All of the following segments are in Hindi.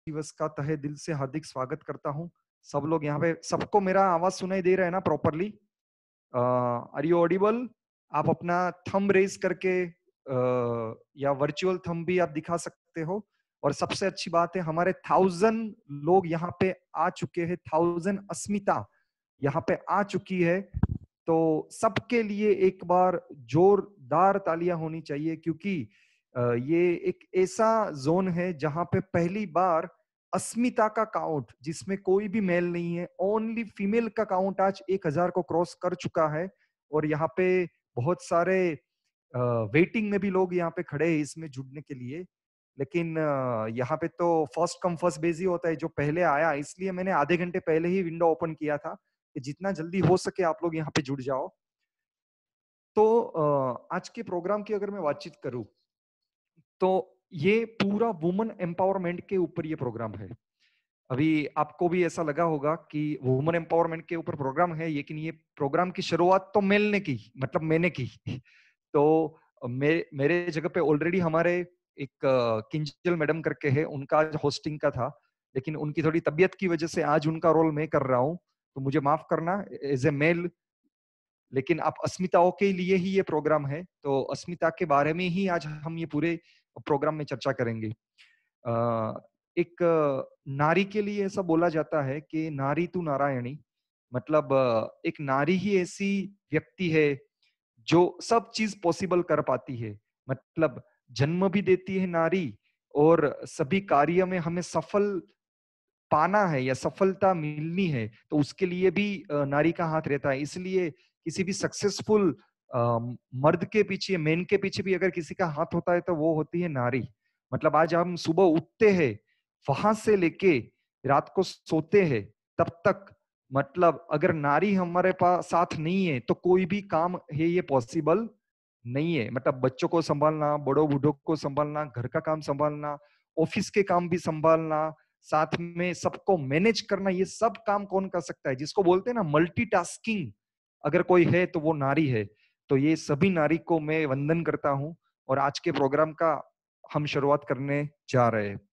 दिवस का तहे दिल से हार्दिक स्वागत करता हूं। सब लोग यहाँ पे, सबको मेरा आवाज सुनाई दे रहा है ना प्रॉपरली? Are you Audible? आप अपना थंब रेज करके या वर्चुअल थंब भी आप दिखा सकते हो। और सबसे अच्छी बात है, हमारे 1000 लोग यहाँ पे आ चुके हैं। 1000 अस्मिता यहाँ पे आ चुकी है। तो सबके लिए एक बार जोरदार तालियां होनी चाहिए, क्योंकि ये एक ऐसा जोन है जहां पे पहली बार अस्मिता का काउंट, जिसमें कोई भी मेल नहीं है, ओनली फीमेल का काउंट आज 1000 को क्रॉस कर चुका है। और यहाँ पे बहुत सारे वेटिंग में भी लोग यहाँ पे खड़े हैं इसमें जुड़ने के लिए। लेकिन यहाँ पे तो फर्स्ट कम फर्स्ट बेस ही होता है, जो पहले आया। इसलिए मैंने आधे घंटे पहले ही विंडो ओपन किया था कि जितना जल्दी हो सके आप लोग यहाँ पे जुड़ जाओ। तो आज के प्रोग्राम की अगर मैं बातचीत करूं, तो ये पूरा वुमेन एम्पावरमेंट के ऊपर ये प्रोग्राम है। अभी आपको भी ऐसा लगा होगा कि वुमेन एम्पावरमेंट के ऊपर प्रोग्राम है, लेकिन ये प्रोग्राम की शुरुआत तो मेल ने की, मतलब मैंने की। तो मेरे जगह पे ऑलरेडी हमारे एक किंजल मैडम करके है, उनका आज होस्टिंग का था, लेकिन उनकी थोड़ी तबीयत की वजह से आज उनका रोल मैं कर रहा हूं। तो मुझे माफ करना एज ए मेल। लेकिन आप अस्मिताओं के लिए ही ये प्रोग्राम है, तो अस्मिता के बारे में ही आज हम ये पूरे प्रोग्राम में चर्चा करेंगे। एक नारी के लिए ऐसा बोला जाता है कि नारी तू नारायणी, मतलब एक नारी ही ऐसी व्यक्ति है जो सब चीज पॉसिबल कर पाती है। मतलब जन्म भी देती है नारी, और सभी कार्य में हमें सफल पाना है या सफलता मिलनी है तो उसके लिए भी नारी का हाथ रहता है। इसलिए किसी भी सक्सेसफुल मर्द के पीछे, मेन के पीछे भी अगर किसी का हाथ होता है तो वो होती है नारी। मतलब आज हम सुबह उठते हैं, वहां से लेके रात को सोते हैं तब तक, मतलब अगर नारी हमारे पास साथ नहीं है तो कोई भी काम है ये पॉसिबल नहीं है। मतलब बच्चों को संभालना, बड़ों बूढ़ों को संभालना, घर का काम संभालना, ऑफिस के काम भी संभालना, साथ में सबको मैनेज करना, ये सब काम कौन कर सकता है? जिसको बोलते हैं ना मल्टीटास्किंग, अगर कोई है तो वो नारी है। तो ये सभी नारी को मैं वंदन करता हूं। और आज के प्रोग्राम का हम शुरुआत करने जा रहे हैं।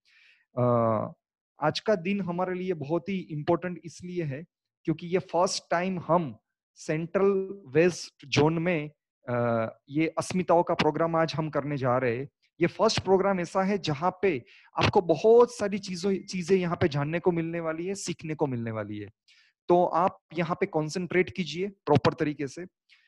आज का दिन हमारे लिए बहुत ही इंपॉर्टेंट इसलिए है क्योंकि ये फर्स्ट टाइम हम सेंट्रल वेस्ट जोन में ये अस्मिताओं का प्रोग्राम आज हम करने जा रहे हैं। ये फर्स्ट प्रोग्राम ऐसा है जहां पे आपको बहुत सारी चीजें यहाँ पे जानने को मिलने वाली है, सीखने को मिलने वाली है। तो आप यहाँ पे कंसंट्रेट कीजिए प्रॉपर तरीके से।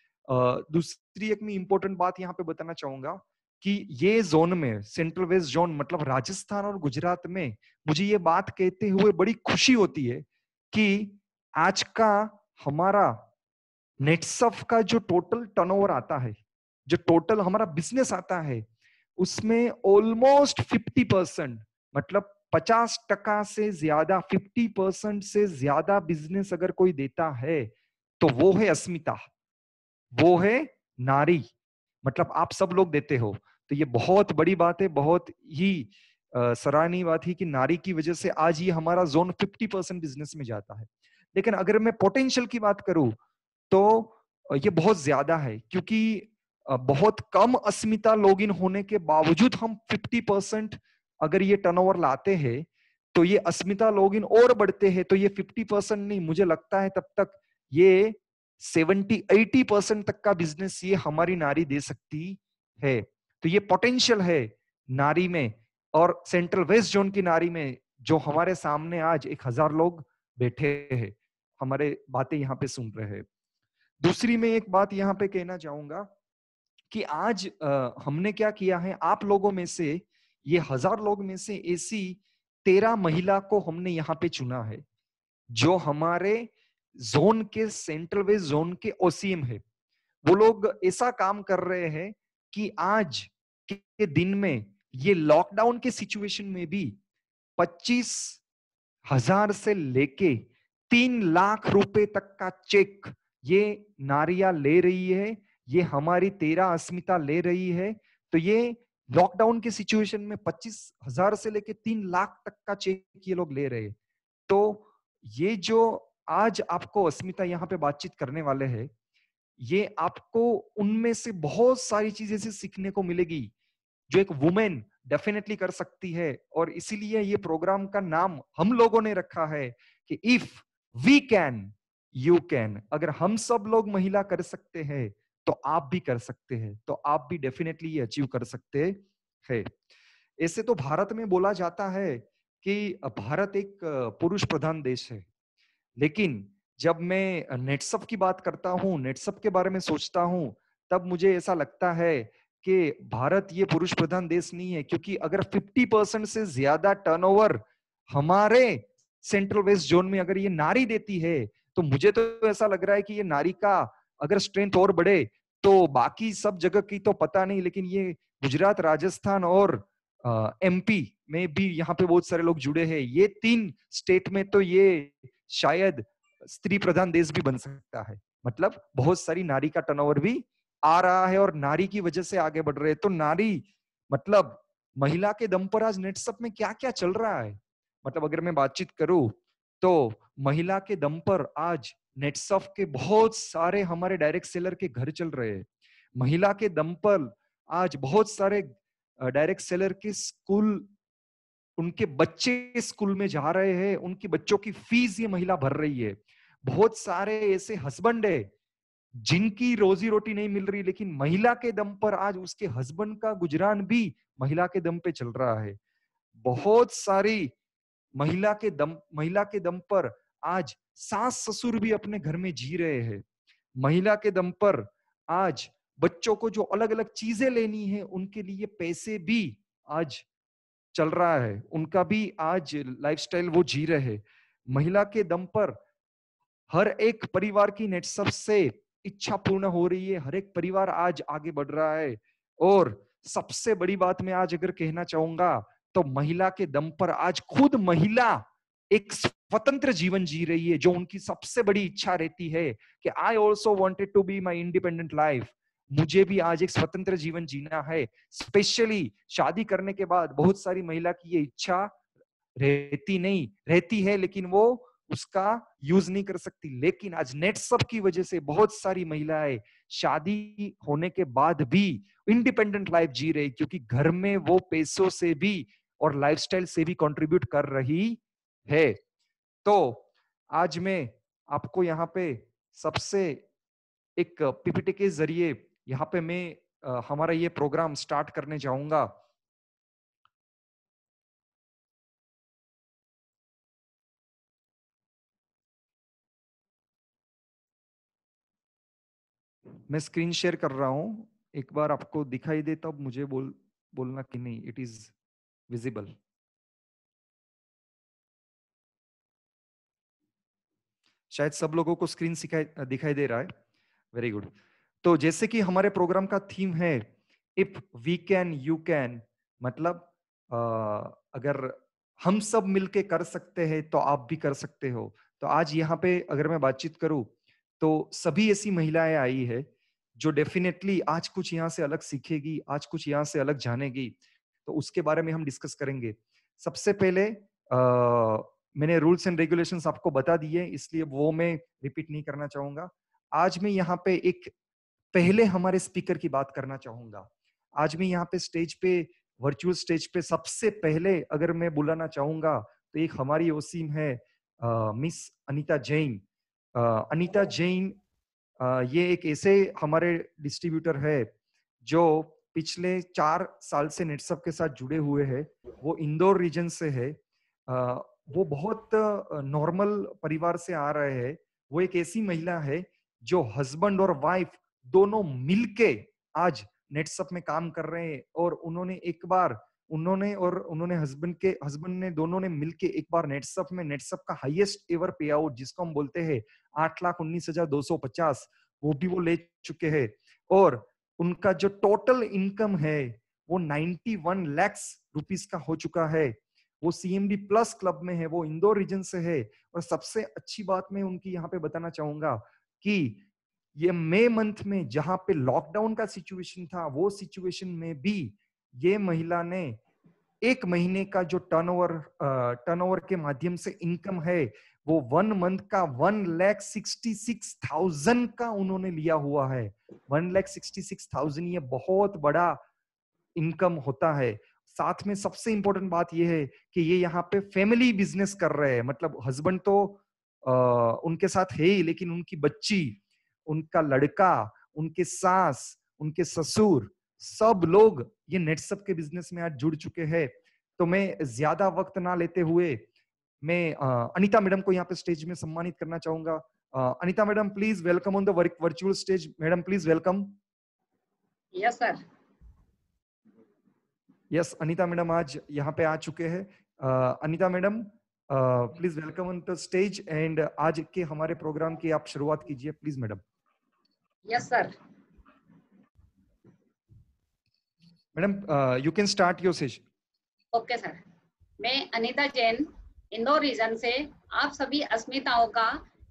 दूसरी एक मैं इंपॉर्टेंट बात यहाँ पे बताना चाहूंगा कि ये जोन में, सेंट्रल वेस्ट जोन मतलब राजस्थान और गुजरात में, मुझे ये बात कहते हुए बड़ी खुशी होती है कि आज का हमारा नेटसफ का जो टोटल टर्नओवर आता है, जो टोटल हमारा बिजनेस आता है, उसमें ऑलमोस्ट 50%, मतलब 50% से ज्यादा, 50% से ज्यादा बिजनेस अगर कोई देता है तो वो है अस्मिता, वो है नारी। मतलब आप सब लोग देते हो, तो ये बहुत बड़ी बात है, बहुत ही सराहनीय बात है कि नारी की वजह से आज ये हमारा जोन 50% बिजनेस में जाता है। लेकिन अगर मैं पोटेंशियल की बात करूं तो ये बहुत ज्यादा है, क्योंकि बहुत कम अस्मिता लॉगिन होने के बावजूद हम 50% अगर ये टर्नओवर लाते हैं तो ये अस्मिता लॉगिन और बढ़ते हैं तो ये 50% नहीं, मुझे लगता है तब तक ये 70-80% तक का बिजनेस ये हमारी नारी दे सकती है। तो ये पोटेंशियल है नारी में, और सेंट्रल वेस्ट जोन की नारी में, जो हमारे सामने आज 1000 लोग बैठे हैं, हमारे बातें यहाँ पे सुन रहे हैं। दूसरी मैं एक बात यहाँ पे कहना चाहूंगा कि आज हमने क्या किया है, आप लोगों में से, ये 1000 लोग में से ऐसी 13 महिला को हमने यहाँ पे चुना है जो हमारे जोन के, सेंट्रल वेस्ट जोन के ओसीएम है। वो लोग ऐसा काम कर रहे हैं कि आज के दिन में ये लॉकडाउन के सिचुएशन में भी 25,000 से लेके 3 लाख रुपए तक का चेक ये नारियां ले रही है, ये हमारी 13 अस्मिता ले रही है। तो ये लॉकडाउन के सिचुएशन में 25,000 से लेके 3 लाख तक का चेक ये लोग ले रहे हैं। तो ये जो आज आपको अस्मिता यहाँ पे बातचीत करने वाले हैं, ये आपको उनमें से बहुत सारी चीजें से सीखने को मिलेगी जो एक वुमेन डेफिनेटली कर सकती है। और इसीलिए ये प्रोग्राम का नाम हम लोगों ने रखा है कि if we can you can. अगर हम सब लोग महिला कर सकते हैं तो आप भी कर सकते हैं, तो आप भी डेफिनेटली ये अचीव कर सकते हैं। ऐसे तो भारत में बोला जाता है कि भारत एक पुरुष प्रधान देश है, लेकिन जब मैं नेटसप की बात करता हूँ, नेटसप के बारे में सोचता हूँ, तब मुझे ऐसा लगता है कि भारत ये पुरुष प्रधान देश नहीं है, क्योंकि अगर 50% से ज्यादा टर्नओवर हमारे सेंट्रल वेस्ट जोन में अगर ये नारी देती है, तो मुझे तो ऐसा लग रहा है कि ये नारी का अगर स्ट्रेंथ और बढ़े तो बाकी सब जगह की तो पता नहीं, लेकिन ये गुजरात, राजस्थान और एमपी में भी यहाँ पे बहुत सारे लोग जुड़े हैं। ये 3 स्टेट में तो ये शायद स्त्री प्रधान देश भी बन सकता है। मतलब बहुत सारी नारी का टर्नओवर भी आ रहा है और नारी की वजह से आगे बढ़ रहे हैं। तो नारी मतलब महिला के दम पर आज नेटसप में क्या क्या चल रहा है, मतलब अगर मैं बातचीत करूं तो महिला के दम पर आज नेटसप के बहुत सारे हमारे डायरेक्ट सेलर के घर चल रहे हैं। महिला के दम पर आज बहुत सारे डायरेक्ट सेलर के स्कूल, उनके बच्चे स्कूल में जा रहे हैं, उनकी बच्चों की फीस ये महिला भर रही है। बहुत सारे ऐसे हस्बैंड है जिनकी रोजी रोटी नहीं मिल रही, लेकिन महिला के दम पर आज उसके हस्बैंड का गुजरान भी महिला के दम पे चल रहा है। बहुत सारी महिला के दम पर आज सास ससुर भी अपने घर में जी रहे हैं। महिला के दम पर आज बच्चों को जो अलग अलग चीजें लेनी है उनके लिए पैसे भी आज चल रहा है, उनका भी आज लाइफस्टाइल वो जी रहे हैं। महिला के दम पर हर एक परिवार की नेट सबसे इच्छा पूर्ण हो रही है, हर एक परिवार आज आगे बढ़ रहा है। और सबसे बड़ी बात मैं आज अगर कहना चाहूंगा तो महिला के दम पर आज खुद महिला एक स्वतंत्र जीवन जी रही है, जो उनकी सबसे बड़ी इच्छा रहती है कि I also wanted to be my independent life. मुझे भी आज एक स्वतंत्र जीवन जीना है। स्पेशली शादी करने के बाद बहुत सारी महिला की ये इच्छा रहती है, लेकिन वो उसका यूज नहीं कर सकती। लेकिन आज नेट सब की वजह से बहुत सारी महिलाएं शादी होने के बाद भी इंडिपेंडेंट लाइफ जी रही, क्योंकि घर में वो पैसों से भी और लाइफस्टाइल से भी कंट्रीब्यूट कर रही है। तो आज मैं आपको यहाँ पे सबसे एक पीपीटी के जरिए यहाँ पे मैं हमारा ये प्रोग्राम स्टार्ट करने जाऊंगा। मैं स्क्रीन शेयर कर रहा हूं, एक बार आपको दिखाई दे तब मुझे बोलना कि नहीं इट इज विजिबल। शायद सब लोगों को स्क्रीन दिखाई दे रहा है। Very good. तो जैसे कि हमारे प्रोग्राम का थीम है if we can you can, मतलब अगर हम सब मिलके कर सकते हैं तो आप भी कर सकते हो। तो आज यहाँ पे अगर मैं बातचीत करूं तो सभी ऐसी महिलाएं आई है जो डेफिनेटली आज कुछ यहाँ से अलग सीखेगी, आज कुछ यहाँ से अलग जानेगी। तो उसके बारे में हम डिस्कस करेंगे। सबसे पहले मैंने रूल्स एंड रेगुलेशंस आपको बता दिए, इसलिए वो मैं रिपीट नहीं करना चाहूंगा। आज मैं यहाँ पे एक पहले हमारे स्पीकर की बात करना चाहूंगा। आज मैं यहाँ पे स्टेज पे, वर्चुअल स्टेज पे सबसे पहले अगर मैं बुलाना चाहूंगा तो एक हमारी ओसीम है मिस अनीता जैन। अनीता जैन ये एक ऐसे हमारे डिस्ट्रीब्यूटर है जो पिछले 4 साल से नेटसप के साथ जुड़े हुए हैं। वो इंदौर रीजन से है। वो बहुत नॉर्मल परिवार से आ रहे हैं। वो एक ऐसी महिला है जो हस्बैंड और वाइफ दोनों मिलके आज नेटसप में काम कर रहे हैं। और उन्होंने हस्बैंड ने दोनों ने मिलके एक बार नेटसप का हाईएस्ट एवर पे आउट जिसको हम बोलते हैं 8,19,250, वो भी वो ले चुके हैं। और उनका जो टोटल इनकम है वो 91 lakhs रुपीस का हो चुका है। वो सीएमडी प्लस क्लब में है, वो इंदौर रीजन से है। और सबसे अच्छी बात मैं उनकी यहाँ पे बताना चाहूंगा कि ये मई मंथ में जहां पे लॉकडाउन का सिचुएशन था, वो सिचुएशन में भी ये महिला ने 1 महीने का जो टर्नओवर के माध्यम से इनकम है वो 1 मंथ का 1,66,000 का उन्होंने लिया हुआ है। 1,66,000 ये बहुत बड़ा इनकम होता है। साथ में सबसे इंपॉर्टेंट बात यह है कि ये यहाँ पे फैमिली बिजनेस कर रहे हैं, मतलब हस्बैंड तो उनके साथ है ही, लेकिन उनकी बच्ची, उनका लड़का, उनके सास, उनके ससुर, सब लोग ये नेटसप के बिजनेस में आज जुड़ चुके हैं। तो मैं ज्यादा वक्त ना लेते हुए मैं अनीता मैडम को यहाँ पे स्टेज में सम्मानित करना चाहूंगा। Anita madam, please welcome on the virtual stage. Madam please welcome. Yes sir. Yes, Anita madam आज यहाँ पे आ चुके हैं। Anita madam please welcome on the stage and आज के हमारे प्रोग्राम की आप शुरुआत कीजिए please madam. Yes sir. Madam you can start your session. Okay sir. मैं अनीता जैन, इंदौर रीजन से आप सभी अस्मिताओं का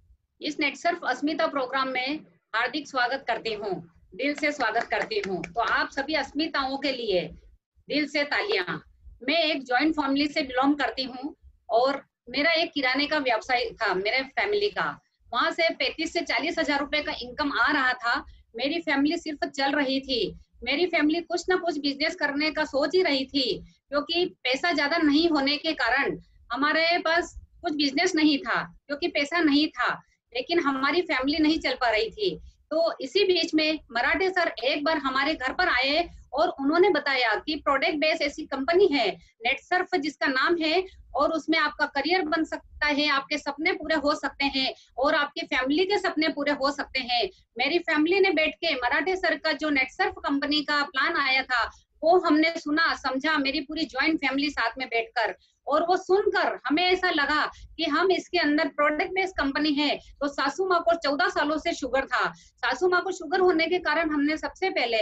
इस नेटसर्फ अस्मिता प्रोग्राम में हार्दिक स्वागत करती हूँ, दिल से स्वागत करती हूँ। तो आप सभी अस्मिताओं के लिए दिल से तालियां। मैं एक जॉइंट फैमिली से बिलोंग करती हूँ और मेरा एक किराने का व्यवसाय था मेरे फैमिली का। वहां से 35 से 40 हजार रुपए का इनकम आ रहा था। मेरी फैमिली सिर्फ चल रही थी। मेरी फैमिली कुछ ना कुछ बिजनेस करने का सोच ही रही थी, क्योंकि पैसा ज्यादा नहीं होने के कारण हमारे पास कुछ बिजनेस नहीं था, क्योंकि पैसा नहीं था, लेकिन हमारी फैमिली नहीं चल पा रही थी। तो इसी बीच में मराठे सर एक बार हमारे घर पर आए और उन्होंने बताया कि प्रोडक्ट बेस ऐसी कंपनी है नेटसर्फ जिसका नाम है, और उसमें आपका करियर बन सकता है, आपके सपने पूरे हो सकते हैं और आपकी फैमिली के सपने पूरे हो सकते हैं। मेरी फैमिली ने बैठ के मराठे सर का जो नेटसर्फ कंपनी का प्लान आया था वो हमने सुना समझा, मेरी पूरी ज्वाइंट फैमिली साथ में बैठकर, और वो सुनकर हमें ऐसा लगा कि हम इसके अंदर प्रोडक्ट बेस्ड कंपनी है। तो सासू माँ को 14 सालों से शुगर था। सासू माँ को शुगर होने के कारण हमने सबसे पहले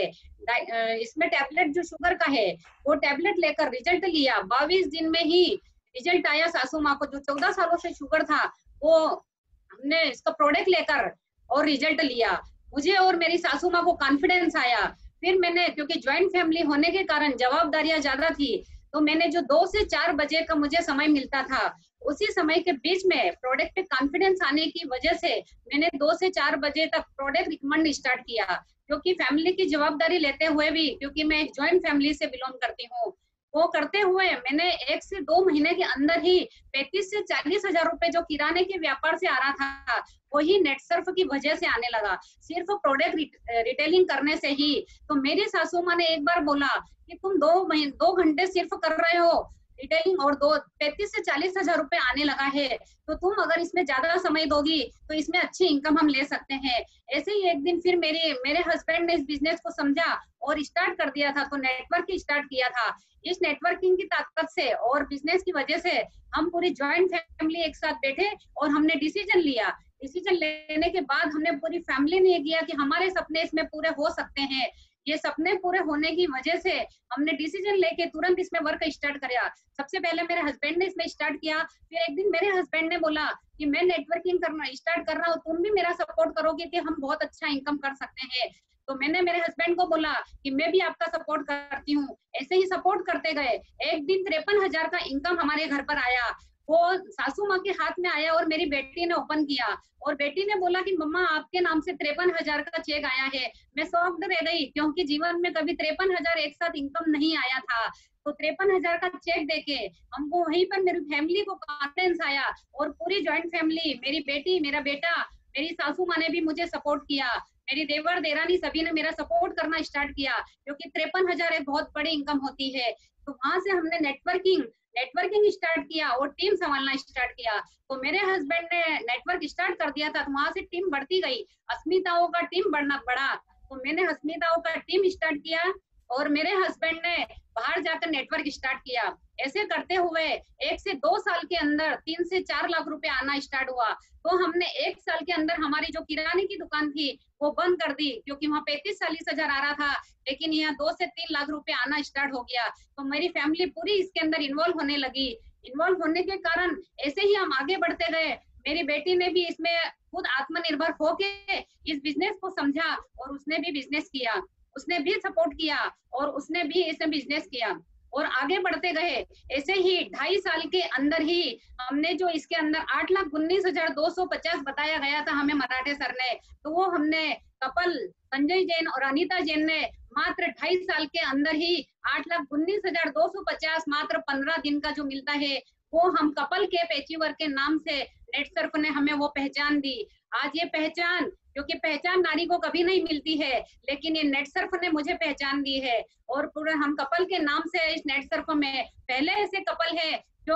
इसमें टैबलेट जो शुगर का है वो टैबलेट लेकर रिजल्ट लिया। 22 दिन में ही रिजल्ट आया। सासू माँ को जो 14 सालों से शुगर था वो हमने इसका प्रोडक्ट लेकर और रिजल्ट लिया। मुझे और मेरी सासू माँ को कॉन्फिडेंस आया। फिर मैंने, क्योंकि ज्वाइंट फैमिली होने के कारण जवाबदारियां ज्यादा थी, तो मैंने जो 2 से 4 बजे का मुझे समय मिलता था, उसी समय के बीच में प्रोडक्ट पे कॉन्फिडेंस आने की वजह से मैंने 2 से 4 बजे तक प्रोडक्ट रिकमेंड स्टार्ट किया। क्योंकि फैमिली की जवाबदारी लेते हुए भी, क्योंकि मैं एक ज्वाइंट फैमिली से बिलोंग करती हूँ, वो करते हुए मैंने 1 से 2 महीने के अंदर ही 35 से 40 हजार रुपए जो किराने के व्यापार से आ रहा था वही नेटसर्फ की वजह से आने लगा, सिर्फ प्रोडक्ट रिटेलिंग करने से ही। तो मेरी सासू माँ ने एक बार बोला कि तुम 2 घंटे सिर्फ कर रहे हो रिटेलिंग और 35 से 40 हजार रुपए आने लगा है, तो तुम अगर इसमें ज्यादा समय दोगी तो इसमें अच्छी इनकम हम ले सकते हैं। ऐसे ही एक दिन फिर मेरे हस्बैंड ने इस बिजनेस को समझा और स्टार्ट कर दिया था। तो नेटवर्क स्टार्ट किया था। इस नेटवर्किंग की ताकत से और बिजनेस की वजह से हम पूरी ज्वाइंट फैमिली एक साथ बैठे और हमने डिसीजन लिया। डिसीजन लेने के बाद हमने पूरी फैमिली ने किया कि हमारे सपने इसमें पूरे हो सकते हैं। ये सपने पूरे होने की वजह से हमने डिसीजन लेके तुरंत इसमें वर्क स्टार्ट किया। सबसे पहले मेरे हस्बैंड ने इसमें स्टार्ट किया। फिर एक दिन मेरे हस्बैंड ने बोला कि मैं नेटवर्किंग करना स्टार्ट कर रहा हूँ, तुम भी मेरा सपोर्ट करोगे कि हम बहुत अच्छा इनकम कर सकते हैं। तो मैंने मेरे हस्बैंड को बोला कि मैं भी आपका सपोर्ट करती हूँ। ऐसे ही सपोर्ट करते गए। एक दिन 53 हजार का इनकम हमारे घर पर आया। वो सासू माँ के हाथ में आया और मेरी बेटी ने ओपन किया और बेटी ने बोला कि मम्मा आपके नाम से 53 हजार का चेक आया है। मैं शॉक्ड रह गई, क्योंकि जीवन में कभी 53 हजार एक साथ इनकम नहीं आया था। तो 53 हजार का चेक देके हमको वहीं पर मेरी फैमिली को कॉन्फिडेंस आया और पूरी ज्वाइंट फैमिली, मेरी बेटी, मेरा बेटा, मेरी सासू माँ ने भी मुझे सपोर्ट किया। मेरी देवर देरानी सभी ने मेरा सपोर्ट करना स्टार्ट किया, क्योंकि 53 हजार एक बहुत बड़ी इनकम होती है। तो वहां से हमने नेटवर्किंग स्टार्ट किया और टीम संभालना स्टार्ट किया। तो मेरे हस्बैंड ने नेटवर्क स्टार्ट कर दिया था, तो वहां से टीम बढ़ती गई। अस्मिताओं का टीम बढ़ा। तो मैंने अस्मिताओं का टीम स्टार्ट किया और मेरे हस्बैंड ने बाहर जाकर नेटवर्क स्टार्ट किया। ऐसे करते हुए 1 से 2 साल के अंदर 3 से 4 लाख रुपए आना स्टार्ट हुआ। तो हमने 1 साल के अंदर हमारी जो किराने की दुकान थी वो बंद कर दी, क्योंकि वहाँ 35-40 हजार आ रहा था, लेकिन यहाँ 2 से 3 लाख रुपए आना स्टार्ट हो गया। तो मेरी फैमिली पूरी इसके अंदर इन्वॉल्व होने लगी। इन्वॉल्व होने के कारण ऐसे ही हम आगे बढ़ते गए। मेरी बेटी ने भी इसमें खुद आत्मनिर्भर होके इस बिजनेस को समझा और उसने भी बिजनेस किया, उसने भी सपोर्ट किया और उसने भी इसमें बिजनेस किया और आगे बढ़ते गए। ऐसे ही 2.5 साल के अंदर ही हमने जो इसके अंदर 8,19,250 बताया गया था हमें मराठे सर ने, तो वो हमने कपल संजय जैन और अनीता जैन ने मात्र 2.5 साल के अंदर ही 8,19,250 मात्र 15 दिन का जो मिलता है, वो हम कपल कैप अचीवर के नाम से नेटसर्फ ने हमें वो पहचान दी। आज ये पहचान, क्योंकि पहचान नारी को कभी नहीं मिलती है, लेकिन ये नेटसर्फ ने मुझे पहचान दी है। और पूरे हम कपल के नाम से इस नेटसर्फ में पहले ऐसे कपल है जो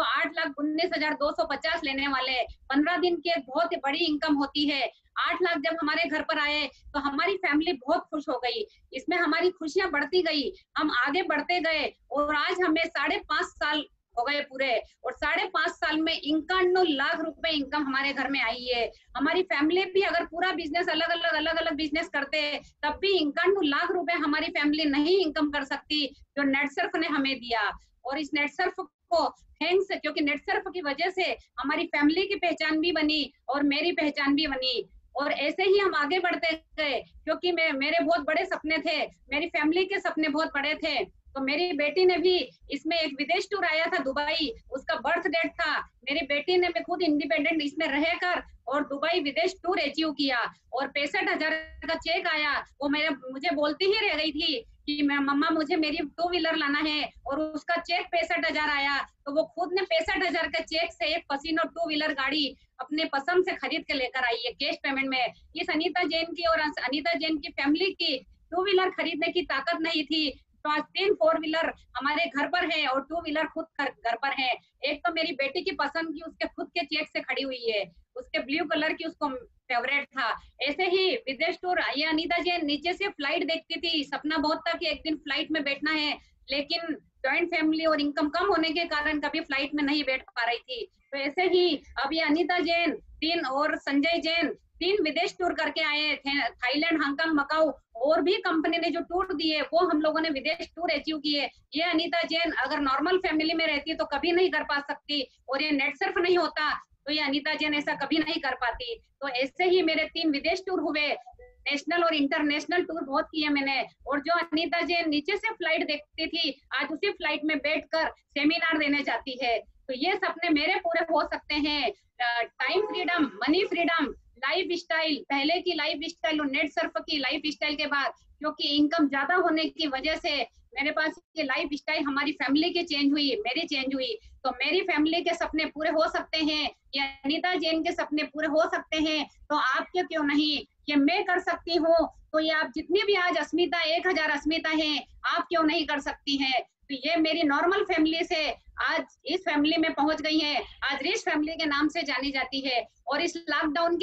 8,19,250 लेने वाले, 15 दिन की एक बहुत बड़ी इनकम होती है। 8 लाख जब हमारे घर पर आए तो हमारी फैमिली बहुत खुश हो गई। इसमें हमारी खुशियां बढ़ती गई, हम आगे बढ़ते गए और आज हमें 5.5 साल हो गए पूरे, और 5.5 साल में 51 लाख रुपए इनकम हमारे घर में आई है। हमारी फैमिली भी अगर पूरा बिजनेस अलग अलग बिजनेस करते तब भी 51 लाख रुपए हमारी फैमिली नहीं इनकम कर सकती, जो नेटसर्फ ने हमें दिया। और इस नेटसर्फ को थैंक्स, क्योंकि नेटसर्फ की वजह से हमारी फैमिली की पहचान भी बनी और मेरी पहचान भी बनी। और ऐसे ही हम आगे बढ़ते गए, क्योंकि मेरे बहुत बड़े सपने थे, मेरी फैमिली के सपने बहुत बड़े थे। तो मेरी बेटी ने भी इसमें एक विदेश टूर आया था दुबई, उसका बर्थ डेट था। मेरी बेटी ने मैं खुद इंडिपेंडेंट इसमें रहकर और दुबई विदेश टूर अचीव किया, और 65,000 का चेक आया। वो मुझे बोलती ही रह गई थी कि मम्मा मुझे मेरी 2 व्हीलर लाना है, और उसका चेक 65,000 आया। तो वो खुद ने 65,000 का चेक से एक फसीनो 2 व्हीलर गाड़ी अपने पसंद से खरीद के लेकर आई है कैश पेमेंट में। इस अनीता जैन की और अनीता जैन की फैमिली की 2 व्हीलर खरीदने की ताकत नहीं थी, तो आज 3 4 व्हीलर हमारे घर पर है और 2 व्हीलर खुद घर पर है। एक तो मेरी बेटी की पसंद की उसके खुद के चेक से खड़ी हुई है, उसके ब्लू कलर की उसको फेवरेट था। ऐसे ही विदेश टूर, ये अनीता जैन नीचे से फ्लाइट देखती थी, सपना बहुत था कि एक दिन फ्लाइट में बैठना है, लेकिन जॉइंट फैमिली और इनकम कम होने के कारण कभी फ्लाइट में नहीं बैठ पा रही थी। तो ऐसे ही अब ये अनीता जैन 3 और संजय जैन 3 विदेश टूर करके आए थे, थाईलैंड, हांगकांग, मकाऊ, और भी कंपनी ने जो टूर दिए वो हम लोगों ने विदेश टूर अचीव किए। ये अनीता जैन अगर नॉर्मल फैमिली में रहती तो कभी नहीं कर पा सकती, और ये नेटसर्फ नहीं होता तो ये अनीता जैन ऐसा कभी नहीं कर पाती। तो ऐसे ही मेरे 3 विदेश टूर हुए, नेशनल और इंटरनेशनल टूर बहुत किए मैंने। और जो अनीता जैन नीचे से फ्लाइट देखती थी, आज उसी फ्लाइट में बैठकर सेमिनार देने जाती है। तो ये सपने मेरे पूरे हो सकते हैं। Time freedom, money freedom, life style, पहले की लाइफ स्टाइल और नेटसर्फ की लाइफ स्टाइल के बाद, क्योंकि इनकम ज्यादा होने की वजह से मेरे पास ये लाइफ स्टाइल हमारी फैमिली की चेंज हुई, मेरी चेंज हुई। तो मेरी फैमिली के सपने पूरे हो सकते हैं, ये अनीता जैन के सपने पूरे हो सकते हैं, तो आपके क्यों नहीं? ये मैं कर सकती हूँ, तो ये आप जितनी भी आज अस्मिता 1000 अस्मिता हैं, आप क्यों नहीं कर सकती हैं? तो ये मेरी नॉर्मल फैमिली से आज इस फैमिली में पहुंच गई है, आज रिच फैमिली के नाम से जानी जाती है। और इस लॉकडाउन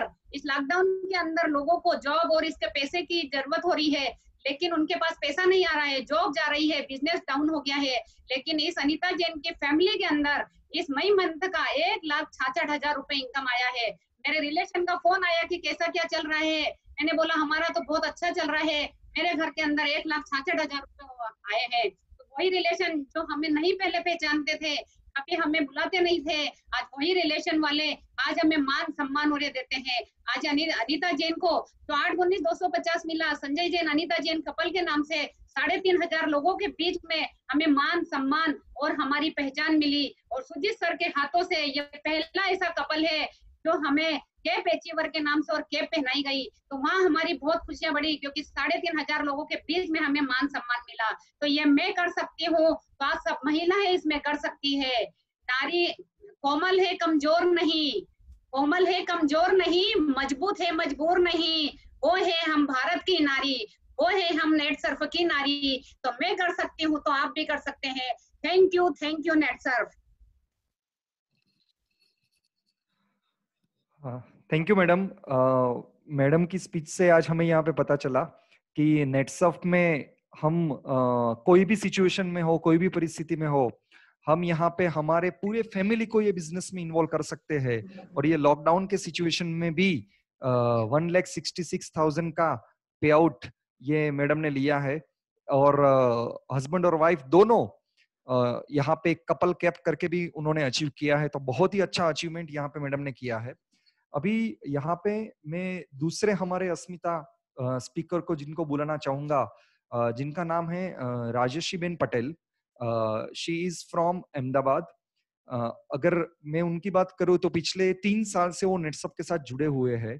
के अंदर लोगों को जॉब और इसके पैसे की जरूरत हो रही है, लेकिन उनके पास पैसा नहीं आ रहा है, जॉब जा रही है, बिजनेस डाउन हो गया है। लेकिन इस अनीता जैन की फैमिली के अंदर इस मई मंथ का 1,66,000 रुपए इनकम आया है। मेरे रिलेशन का फोन आया कि कैसा क्या चल रहा है, मैंने बोला हमारा तो बहुत अच्छा चल रहा है, मेरे घर के अंदर 1,66,000 रुपए आए हैं। तो वही रिलेशन जो हमें नहीं पहले पहचानते थे, कभी हमें बुलाते नहीं थे, आज वही रिलेशन वाले आज हमें मान सम्मान और देते हैं। आज अनीता जैन को तो 8,19,250 मिला, संजय जैन अनीता जैन कपल के नाम से 3,500 लोगों के बीच में हमें मान सम्मान और हमारी पहचान मिली। और सुजीत सर के हाथों से ये पहला ऐसा कपल है जो हमें कैप अचीवर के नाम से और कैप पहनाई गई। तो वहाँ हमारी बहुत खुशियां बढ़ी, क्योंकि 3,500 लोगों के बीच में हमें मान सम्मान मिला। तो ये मैं कर सकती हूँ, तो आज सब महिलाएं इसमें कर सकती है। नारी कोमल है, कमजोर नहीं, कोमल है कमजोर नहीं, मजबूत है मजबूर नहीं, वो है हम भारत की नारी, वो है हम नेटसर्फ की नारी। तो मैं कर सकती हूँ तो आप भी कर सकते हैं। Thank you Netsurf. Thank you madam. Madam की स्पीच से आज हमें यहाँ पे पता चला कि नेटसर्फ में हम कोई भी सिचुएशन में हो, कोई भी परिस्थिति में हो, हम यहाँ पे हमारे पूरे फैमिली को ये बिजनेस में इन्वॉल्व कर सकते हैं। और ये लॉकडाउन के सिचुएशन में भी 1,66,000 का पे आउट ये मैडम ने लिया है। और हस्बैंड और वाइफ दोनों यहाँ पे कपल कैप करके भी उन्होंने अचीव किया है। तो बहुत ही अच्छा अचीवमेंट यहाँ पे मैडम ने किया है। अभी यहाँ पे मैं दूसरे हमारे अस्मिता स्पीकर को जिनको बुलाना चाहूंगा, जिनका नाम है Rajshree ben Patel. She is from Ahmedabad. अगर मैं उनकी बात करूं तो पिछले 3 साल से वो नेटसर्फ के साथ जुड़े हुए हैं।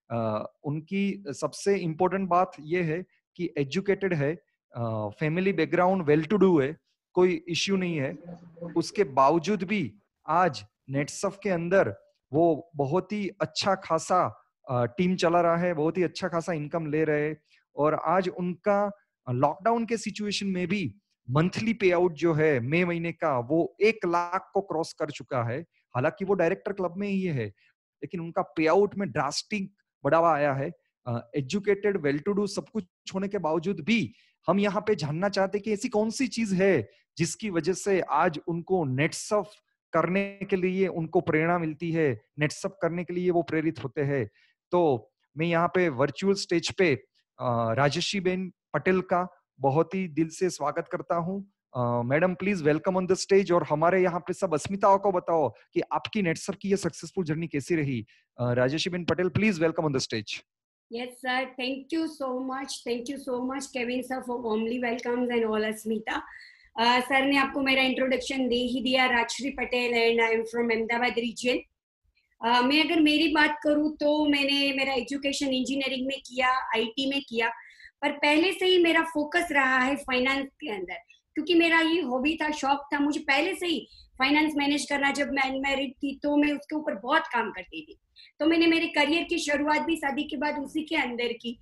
उनकी सबसे इम्पोर्टेंट बात ये है कि एजुकेटेड है, family background well to do है, कोई इश्यू नहीं है। उसके बावजूद भी आज नेटसफ के अंदर वो बहुत ही अच्छा खासा टीम चला रहा है, बहुत ही अच्छा खासा इनकम ले रहे हैं। और आज उनका लॉकडाउन के सिचुएशन में भी मंथली पे आउट जो है मई महीने का वो 1 लाख को क्रॉस कर चुका है। हालांकि वो डायरेक्टर क्लब में ही है, लेकिन उनका पे आउट में ड्रास्टिक बढ़ावा आया है। एजुकेटेड वेल टू डू सब कुछ होने के बावजूद भी हम यहाँ पे जानना चाहते कि ऐसी कौन सी चीज है जिसकी वजह से आज उनको नेटसफ करने के लिए उनको प्रेरणा मिलती है, नेटसफ करने के लिए वो प्रेरित होते हैं। तो मैं यहाँ पे वर्चुअल स्टेज पे राजश्री बेन पटेल का बहुत ही दिल से स्वागत करता हूँ। Madam please welcome on the stage, और हमारे यहाँ पे सब अस्मिताओं को बताओ कि आपकी नेटसफ की ये सक्सेसफुल जर्नी कैसी रही। Rajshree ben Patel please welcome on the stage. Yes, sir. Thank you so much. Thank you so much, Kevin sir, for warmly welcomes and all Asmita. Sir ने आपको मेरा इंट्रोडक्शन दे ही दिया, Rajshree Patel and I am from Ahmedabad region. मैं अगर मेरी बात करूँ तो मैंने मेरा एजुकेशन इंजीनियरिंग में किया, आईटी में किया, पर पहले से ही मेरा फोकस रहा है फाइनेंस के अंदर, क्योंकि मेरा ये हॉबी था, शौक था, मुझे पहले से ही फाइनेंस मैनेज करना। जब मैं अनमैरिड थी तो मैं उसके ऊपर बहुत काम करती थी, तो मैंने मेरे करियर की शुरुआत भी शादी के बाद उसी के अंदर की।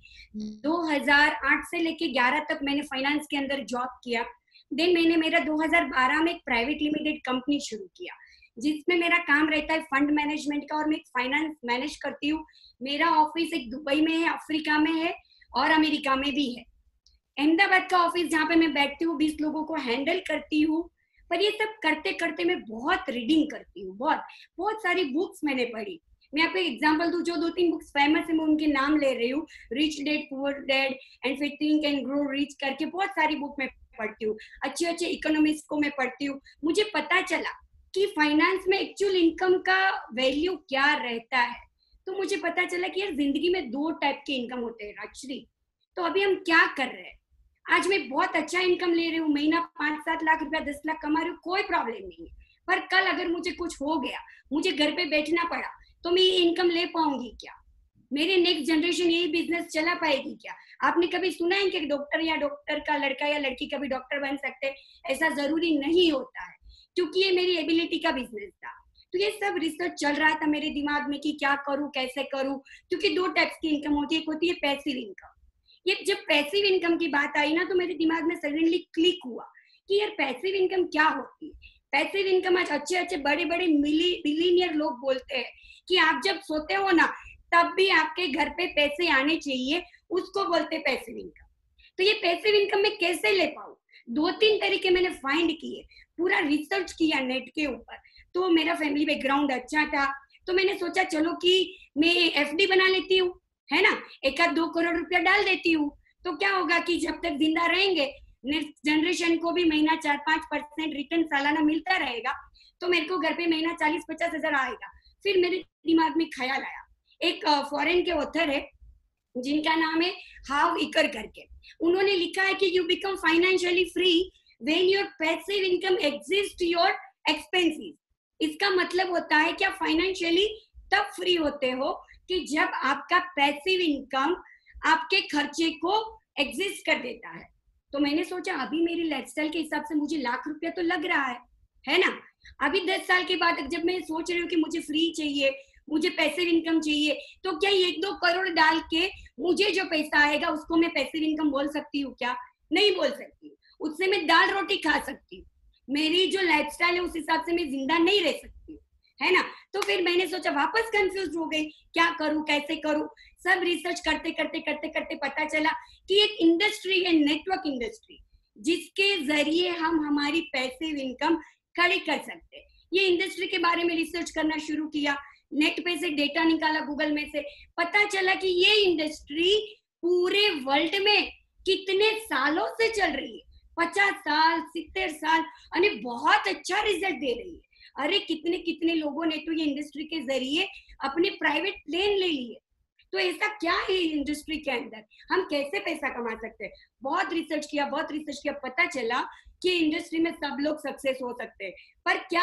2008 से लेके 11 तक मैंने फाइनेंस के अंदर जॉब किया। देन मैंने मेरा 2012 में एक प्राइवेट लिमिटेड कंपनी शुरू किया, जिसमें मेरा काम रहता है फंड मैनेजमेंट का, और मैं फाइनेंस मैनेज करती हूँ। मेरा ऑफिस एक दुबई में है, अफ्रीका में है और अमेरिका में भी है। अहमदाबाद का ऑफिस जहाँ पे मैं बैठती हूँ 20 लोगों को हैंडल करती हूँ। पर ये सब करते करते मैं बहुत रीडिंग करती हूँ, बहुत सारी बुक्स मैंने पढ़ी। मैं आपको एक एग्जांपल दूं, जो 2-3 बुक्स फेमस है मैं उनके नाम ले रही हूँ। Rich dad poor dad and फिर थिंक एंड ग्रो रिच करके बहुत सारी बुक मैं पढ़ती हूँ। अच्छे अच्छे इकोनॉमिस्ट को मैं पढ़ती हूँ। मुझे पता चला कि फाइनेंस में एक्चुअल इनकम का वैल्यू क्या रहता है। तो मुझे पता चला कि यार जिंदगी में 2 टाइप के इनकम होते हैं राजश्री। तो अभी हम क्या कर रहे हैं? आज मैं बहुत अच्छा इनकम ले रही हूँ, महीना 5-7 लाख रुपया 10 लाख कमा रही हूँ, कोई प्रॉब्लम नहीं है। पर कल अगर मुझे कुछ हो गया, मुझे घर पे बैठना पड़ा, तो मैं ये इनकम ले पाऊंगी क्या? मेरे नेक्स्ट जनरेशन यही बिजनेस चला पाएगी क्या? आपने कभी सुना है कि डॉक्टर या डॉक्टर का लड़का या लड़की कभी डॉक्टर बन सकते हैं? ऐसा जरूरी नहीं होता है, क्योंकि ये मेरी एबिलिटी का बिजनेस था। तो ये सब रिसर्च चल रहा था मेरे दिमाग में कि क्या करूं, कैसे करूं, क्योंकि 2 टाइप्स की इनकम होती है। एक होती है पैसिव इनकम। ये जब पैसिव इनकम की बात आई ना, तो मेरे दिमाग में सडनली क्लिक हुआ कि यार पैसिव इनकम क्या होती है। पैसिव इनकम आज अच्छे अच्छे बड़े बड़े बिलियनियर लोग बोलते हैं कि आप जब सोते हो ना, तब भी आपके घर पे पैसे आने चाहिए, उसको बोलते पैसिव इनकम। तो ये पैसिव इनकम मैं कैसे ले पाऊँ? 2-3 तरीके मैंने फाइंड किए, पूरा रिसर्च किया नेट के ऊपर। तो मेरा फैमिली बैकग्राउंड अच्छा था, तो मैंने सोचा चलो कि मैं एफडी बना लेती हूँ, है ना, 1-2 करोड़ रुपया डाल देती हूँ। तो क्या होगा कि जब तक जिंदा रहेंगे, नेक्स्ट जनरेशन को भी महीना 4-5% रिटर्न सालाना मिलता रहेगा, तो मेरे को घर पे महीना 40-50 हजार आएगा। फिर मेरे दिमाग में ख्याल आया, एक फॉरेन के ऑथर है जिनका नाम है हाव इकर करके, उन्होंने लिखा है कि you become financially free when your passive income exist your expenses. इसका मतलब होता है कि आप फाइनेंशियली तब फ्री होते हो कि जब आपका पैसिव इनकम आपके खर्चे को एग्जिस्ट कर देता है। तो मैंने सोचा अभी मेरी लाइफस्टाइल के हिसाब से मुझे लाख रुपया तो लग रहा है ना। अभी 10 साल के बाद जब मैं सोच रही हूँ कि मुझे फ्री चाहिए, मुझे पैसिव इनकम चाहिए, तो क्या 1-2 करोड़ डाल के मुझे जो पैसा आएगा उसको मैं पैसिव इनकम बोल सकती हूँ क्या? नहीं बोल सकती। उससे मैं दाल रोटी खा सकती हूँ। मेरी जो लाइफस्टाइल है उस हिसाब से मैं जिंदा नहीं रह सकती, है ना। तो फिर मैंने सोचा, वापस कंफ्यूज हो गई, क्या करूं, कैसे करूं। सब रिसर्च करते करते पता चला कि एक इंडस्ट्री है, नेटवर्क इंडस्ट्री, जिसके जरिए हम हमारी पैसिव इनकम खड़ी कर सकते हैं। ये इंडस्ट्री के बारे में रिसर्च करना शुरू किया, नेट पे से डेटा निकाला, गूगल में से पता चला कि ये इंडस्ट्री पूरे वर्ल्ड में कितने सालों से चल रही है, 50 साल 70 साल, और बहुत अच्छा रिजल्ट दे रही है। अरे कितने कितने लोगों ने तो ये इंडस्ट्री के जरिए अपने प्राइवेट प्लेन ले लिए। तो ऐसा क्या है इंडस्ट्री के अंदर, हम कैसे पैसा कमा सकते हैं? बहुत रिसर्च किया, पता चला कि इंडस्ट्री में सब लोग सक्सेस हो सकते हैं। पर क्या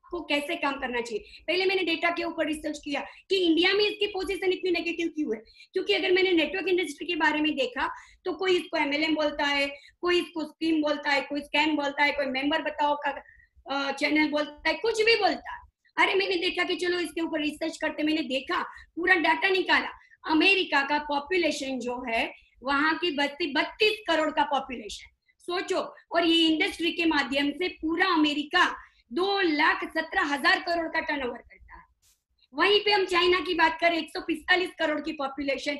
को कैसे काम करना चाहिए। पहले मैंने डेटा के ऊपर रिसर्च किया कि इंडिया में इसकी पोजीशन इतनी नेगेटिव क्यों है, क्योंकि अगर मैंने नेटवर्क इंडस्ट्री के बारे में देखा तो कोई इसको MLM बोलता है, कोई इसको स्कीम बोलता है, कोई स्कैम बोलता है, कोई मेंबर बताओ का चैनल बोलता है, कुछ भी बोलता है। अरे मैंने देखा कि चलो इसके ऊपर रिसर्च करते, मैंने देखा पूरा डाटा निकाला। अमेरिका का पॉपुलेशन जो है वहां की बस्ती 32 करोड़ का पॉपुलेशन, सोचो, और ये इंडस्ट्री के माध्यम से पूरा अमेरिका 2,17,000 करोड़ का टर्नओवर करता है। वहीं पे हम चाइना की बात करें 145 करोड़ की पॉपुलेशन,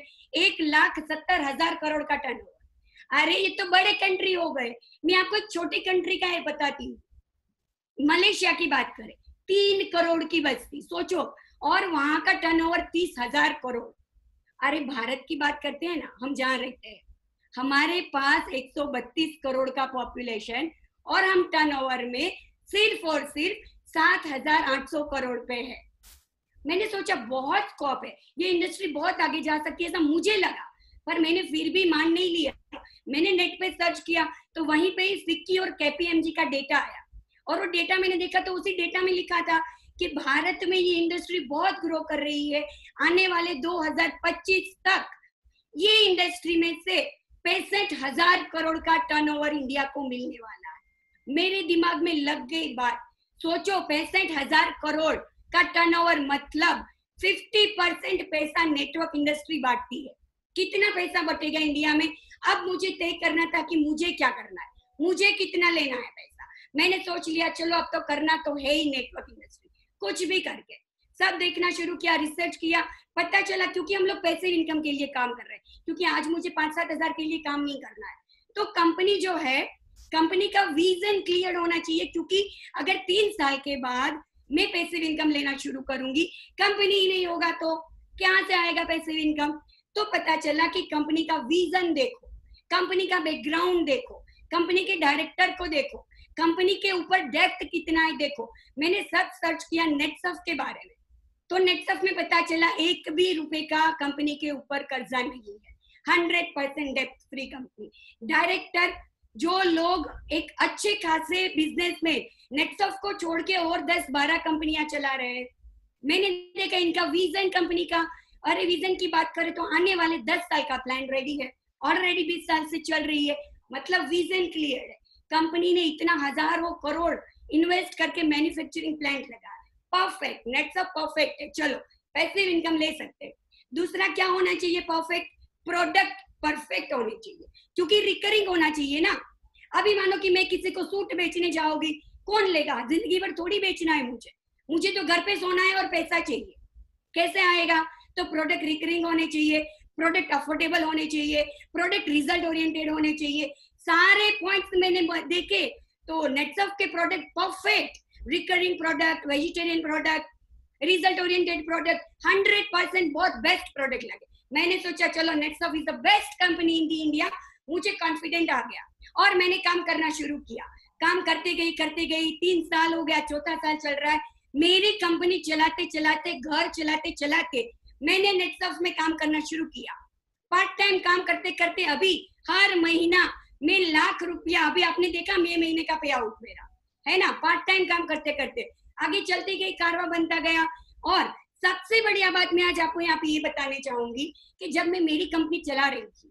1,70,000 करोड़ का टर्नओवर। अरे ये तो बड़े कंट्री हो गए। मैं आपको एक छोटी कंट्री का है बताती हूँ, मलेशिया की बात करें 3 करोड़ की बस्ती, सोचो, और वहां का टर्नओवर 30,000 करोड़। अरे भारत की बात करते हैं ना, हम जहाँ रहते हैं, हमारे पास 132 करोड़ का पॉपुलेशन और हम टर्नओवर में सिर्फ और सिर्फ 7,800 करोड़ पे है। मैंने सोचा बहुत स्कोप है, ये इंडस्ट्री बहुत आगे जा सकती है, ऐसा मुझे लगा, पर मैंने फिर भी मान नहीं लिया। मैंने नेट पे सर्च किया तो वहीं पे फिक्की और KPMG का डेटा आया, और वो डेटा मैंने देखा तो उसी डेटा में लिखा था कि भारत में ये इंडस्ट्री बहुत ग्रो कर रही है। आने वाले 2025 तक ये इंडस्ट्री में से 65,000 करोड़ का टर्नओवर इंडिया को मिलने वाला है। मेरे दिमाग में लग गई बात, सोचो 65,000 करोड़ का टर्नओवर मतलब 50% पैसा नेटवर्क इंडस्ट्री बांटती है। कितना पैसा बटेगा इंडिया में? अब मुझे तय करना था कि मुझे क्या करना है, मुझे कितना लेना है पैसा। मैंने सोच लिया चलो अब तो करना तो है ही नेटवर्क इंडस्ट्री, कुछ भी करके सब देखना शुरू किया, रिसर्च किया, पता चला क्योंकि हम लोग पैसिव इनकम के लिए काम कर रहे हैं, क्योंकि आज मुझे 5-7 हजार के लिए काम नहीं करना है। तो कंपनी जो है, कंपनी का विजन क्लियर होना चाहिए, क्योंकि अगर 3 साल के बाद मैं पैसिव इनकम लेना शुरू करूंगी, कंपनी ही नहीं होगा तो क्या से आएगा पैसिव इनकम। तो पता चला कि कंपनी का विजन देखो, कंपनी का बैकग्राउंड देखो, कंपनी के डायरेक्टर को देखो, कंपनी के ऊपर डेप्थ कितना है देखो। मैंने सब सर्च किया नेटसर्फ के बारे में, तो नेटसर्फ में पता चला 1 भी रुपए का कंपनी के ऊपर कर्जा नहीं है, 100% डेप्थ फ्री कंपनी। डायरेक्टर जो लोग एक अच्छे खासे बिजनेस में नेटसर्फ को छोड़ के और 10-12 कंपनियां चला रहे हैं। मैंने देखा इनका विजन कंपनी का, अरे विजन की बात करें तो आने वाले 10 साल का प्लान रेडी है, ऑलरेडी 20 साल से चल रही है, मतलब विजन क्लियर है। कंपनी ने इतना हजारों करोड़ इन्वेस्ट करके मैन्युफैक्चरिंग प्लांट लगा है, परफेक्ट, नेटसर्फ परफेक्ट है, चलो पैसिव इनकम ले सकते हैं। दूसरा क्या होना चाहिए? परफेक्ट प्रोडक्ट परफेक्ट होने चाहिए, क्योंकि रिकरिंग होना चाहिए ना। अभी मानो कि मैं किसी को सूट बेचने जाऊंगी, कौन लेगा? जिंदगी भर थोड़ी बेचना है मुझे तो घर पे सोना है और पैसा चाहिए, कैसे आएगा? तो प्रोडक्ट रिकरिंग होने चाहिए, प्रोडक्ट अफोर्डेबल होने चाहिए, प्रोडक्ट रिजल्ट ओरिएंटेड होने चाहिए। सारे पॉइंट्स मैंने देखे तो नेटसर्फ के product perfect, recurring product, vegetarian product, result oriented product, 100% बहुत बेस्ट प्रोडक्ट लगे। मैंने सोचा चलो Netsurf is the best company in the India. मुझे कॉन्फिडेंट आ गया और मैंने काम करना शुरू किया। काम करते गई 3 साल हो गया, 4था साल चल रहा है। मेरी कंपनी चलाते चलाते, घर चलाते चलाते मैंने नेटसर्फ में काम करना शुरू किया। पार्ट टाइम काम करते करते अभी हर महीना मैं लाख रुपया, अभी आपने देखा मई महीने का पे आउट मेरा है ना, पार्ट टाइम काम करते करते आगे चलती गई, कारवा बनता गया। और सबसे बढ़िया बात मैं आज आपको यहाँ पे ये बताने चाहूंगी कि जब मैं मेरी कंपनी चला रही थी,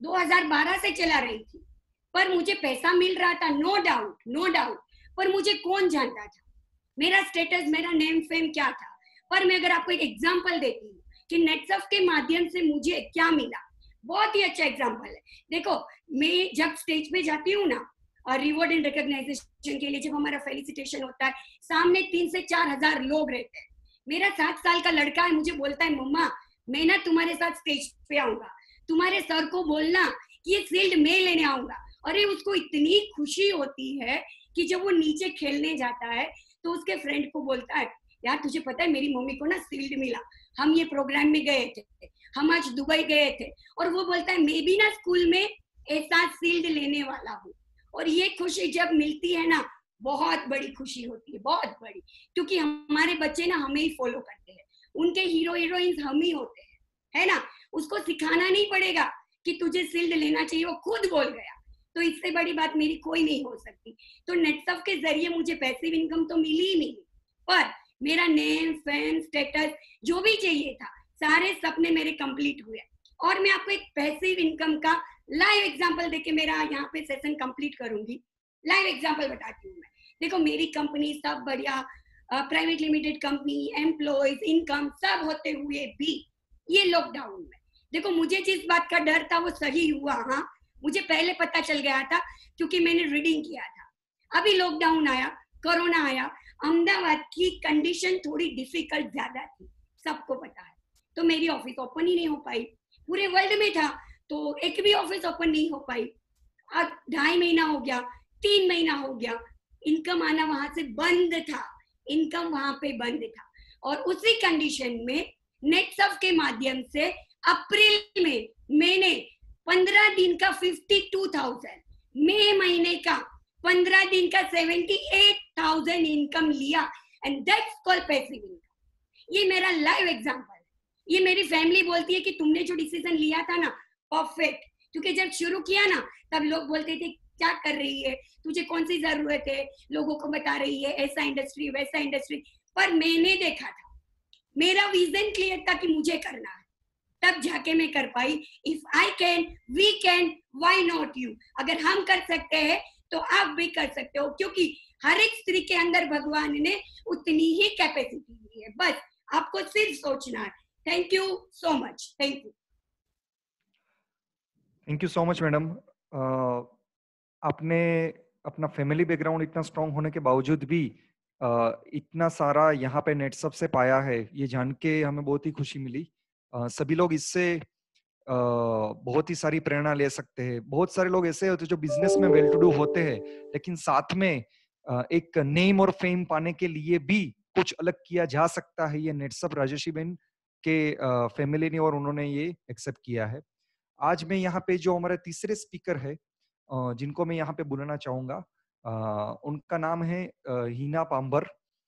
2012 से चला रही थी, पर मुझे पैसा मिल रहा था, नो डाउट, पर मुझे कौन जानता था, मेरा स्टेटस, मेरा नेम फेम क्या था। पर मैं अगर आपको एक एग्जांपल देती हूँ कि नेटसर्फ के माध्यम से मुझे क्या मिला, बहुत ही अच्छा एग्जांपल है। देखो, मैं जब स्टेज पे जाती हूँ ना, और रिवॉर्ड एंड रिकॉग्नाइजेशन के लिए जब हमारा फेलिसिटेशन होता है, सामने 3 से 4 हजार लोग रहते हैं। मेरा 7 साल का लड़का है, मुझे बोलता है मम्मा मैं ना तुम्हारे साथ स्टेज पे आऊंगा, तुम्हारे सर को बोलना कि ये शील्ड मैं लेने आऊंगा। अरे उसको इतनी खुशी होती है कि जब वो नीचे खेलने जाता है तो उसके फ्रेंड को बोलता है, यार तुझे पता है मेरी मम्मी को ना शील्ड मिला, हम ये प्रोग्राम में गए थे, हम आज दुबई गए थे। और वो बोलता है मैं भी ना स्कूल में ऐसा शील्ड लेने वाला हूँ। और ये खुशी जब मिलती है ना, बहुत बड़ी खुशी होती है, बहुत बड़ी, क्योंकि हमारे बच्चे ना हमें ही फॉलो करते हैं, उनके हीरो हीरोइंस हम ही होते हैं, है ना। उसको सिखाना नहीं पड़ेगा कि तुझे शील्ड लेना चाहिए, वो खुद बोल गया। तो इससे बड़ी बात मेरी कोई नहीं हो सकती। तो नेटसर्फ के जरिए मुझे पैसिव इनकम तो मिली ही नहीं, पर मेरा नेम, फेम, स्टेटस जो भी चाहिए था, सारे सपने मेरे कंप्लीट हुए। और मैं आपको एक पैसिव इनकम का लाइव एग्जांपल देके मेरा यहाँ पे सेशन कंप्लीट करूंगी। लाइव एग्जांपल बताती हूँ मैं। देखो मेरी कंपनी सब बढ़िया, private limited company, employees, income सब होते हुए भी ये लॉकडाउन में, देखो मुझे जिस बात का डर था वो सही हुआ। हाँ, मुझे पहले पता चल गया था क्योंकि मैंने रीडिंग किया था। अभी लॉकडाउन आया, कोरोना आया, अहमदाबाद की कंडीशन थोड़ी डिफिकल्ट ज्यादा थी, सबको पता है। तो मेरी ऑफिस ओपन ही नहीं हो पाई। पूरे वर्ल्ड में था तो एक भी ऑफिस ओपन नहीं हो पाई। अब 2.5 महीना हो गया, 3 महीना हो गया, इनकम आना वहां से बंद था, इनकम वहां पे बंद था। और उसी कंडीशन में नेटसर्फ के माध्यम से अप्रैल में मैंने 15 दिन का 52,000, मई महीने का 15 दिन का 78,000 इनकम लिया, and that's called passive income. ये मेरा लाइव एग्जांपल है। ये मेरी फैमिली बोलती है कि तुमने जो डिसीजन लिया था ना, परफेक्ट। क्योंकि जब शुरू किया ना तब लोग बोलते थे क्या कर रही है, तुझे कौन सी जरूरत है, लोगों को बता रही है ऐसा इंडस्ट्री वैसा इंडस्ट्री। पर मैंने देखा था, मेरा विजन क्लियर था कि मुझे करना है, तब जाके मैं कर पाई। If I can, we can, why not you. अगर हम कर सकते हैं तो आप भी कर सकते हो, क्योंकि हर एक स्त्री के अंदर भगवान ने उतनी ही कैपेसिटी दी है, बस आपको सिर्फ सोचना है। Thank you so much. Thank you. Thank you so much madam. आपने अपना फैमिली बैकग्राउंड इतना स्ट्रांग होने के बावजूद भी इतना सारा यहाँ पे नेटसर्फ से पाया है, ये जान के हमें बहुत ही खुशी मिली। सभी लोग इससे बहुत ही सारी प्रेरणा ले सकते हैं। बहुत सारे लोग ऐसे होते हैं जो बिजनेस में वेल टू डू होते हैं, लेकिन साथ में एक नेम और फेम पाने के लिए भी कुछ अलग किया जा सकता है। ये नेटसर्फ राजश्री बहन के फैमिली ने और उन्होंने ये एक्सेप्ट किया है। आज मैं यहाँ पे जो हमारे तीसरे स्पीकर है जिनको मैं यहाँ पे बुलाना चाहूंगा, उनका नाम है Heena Pambar.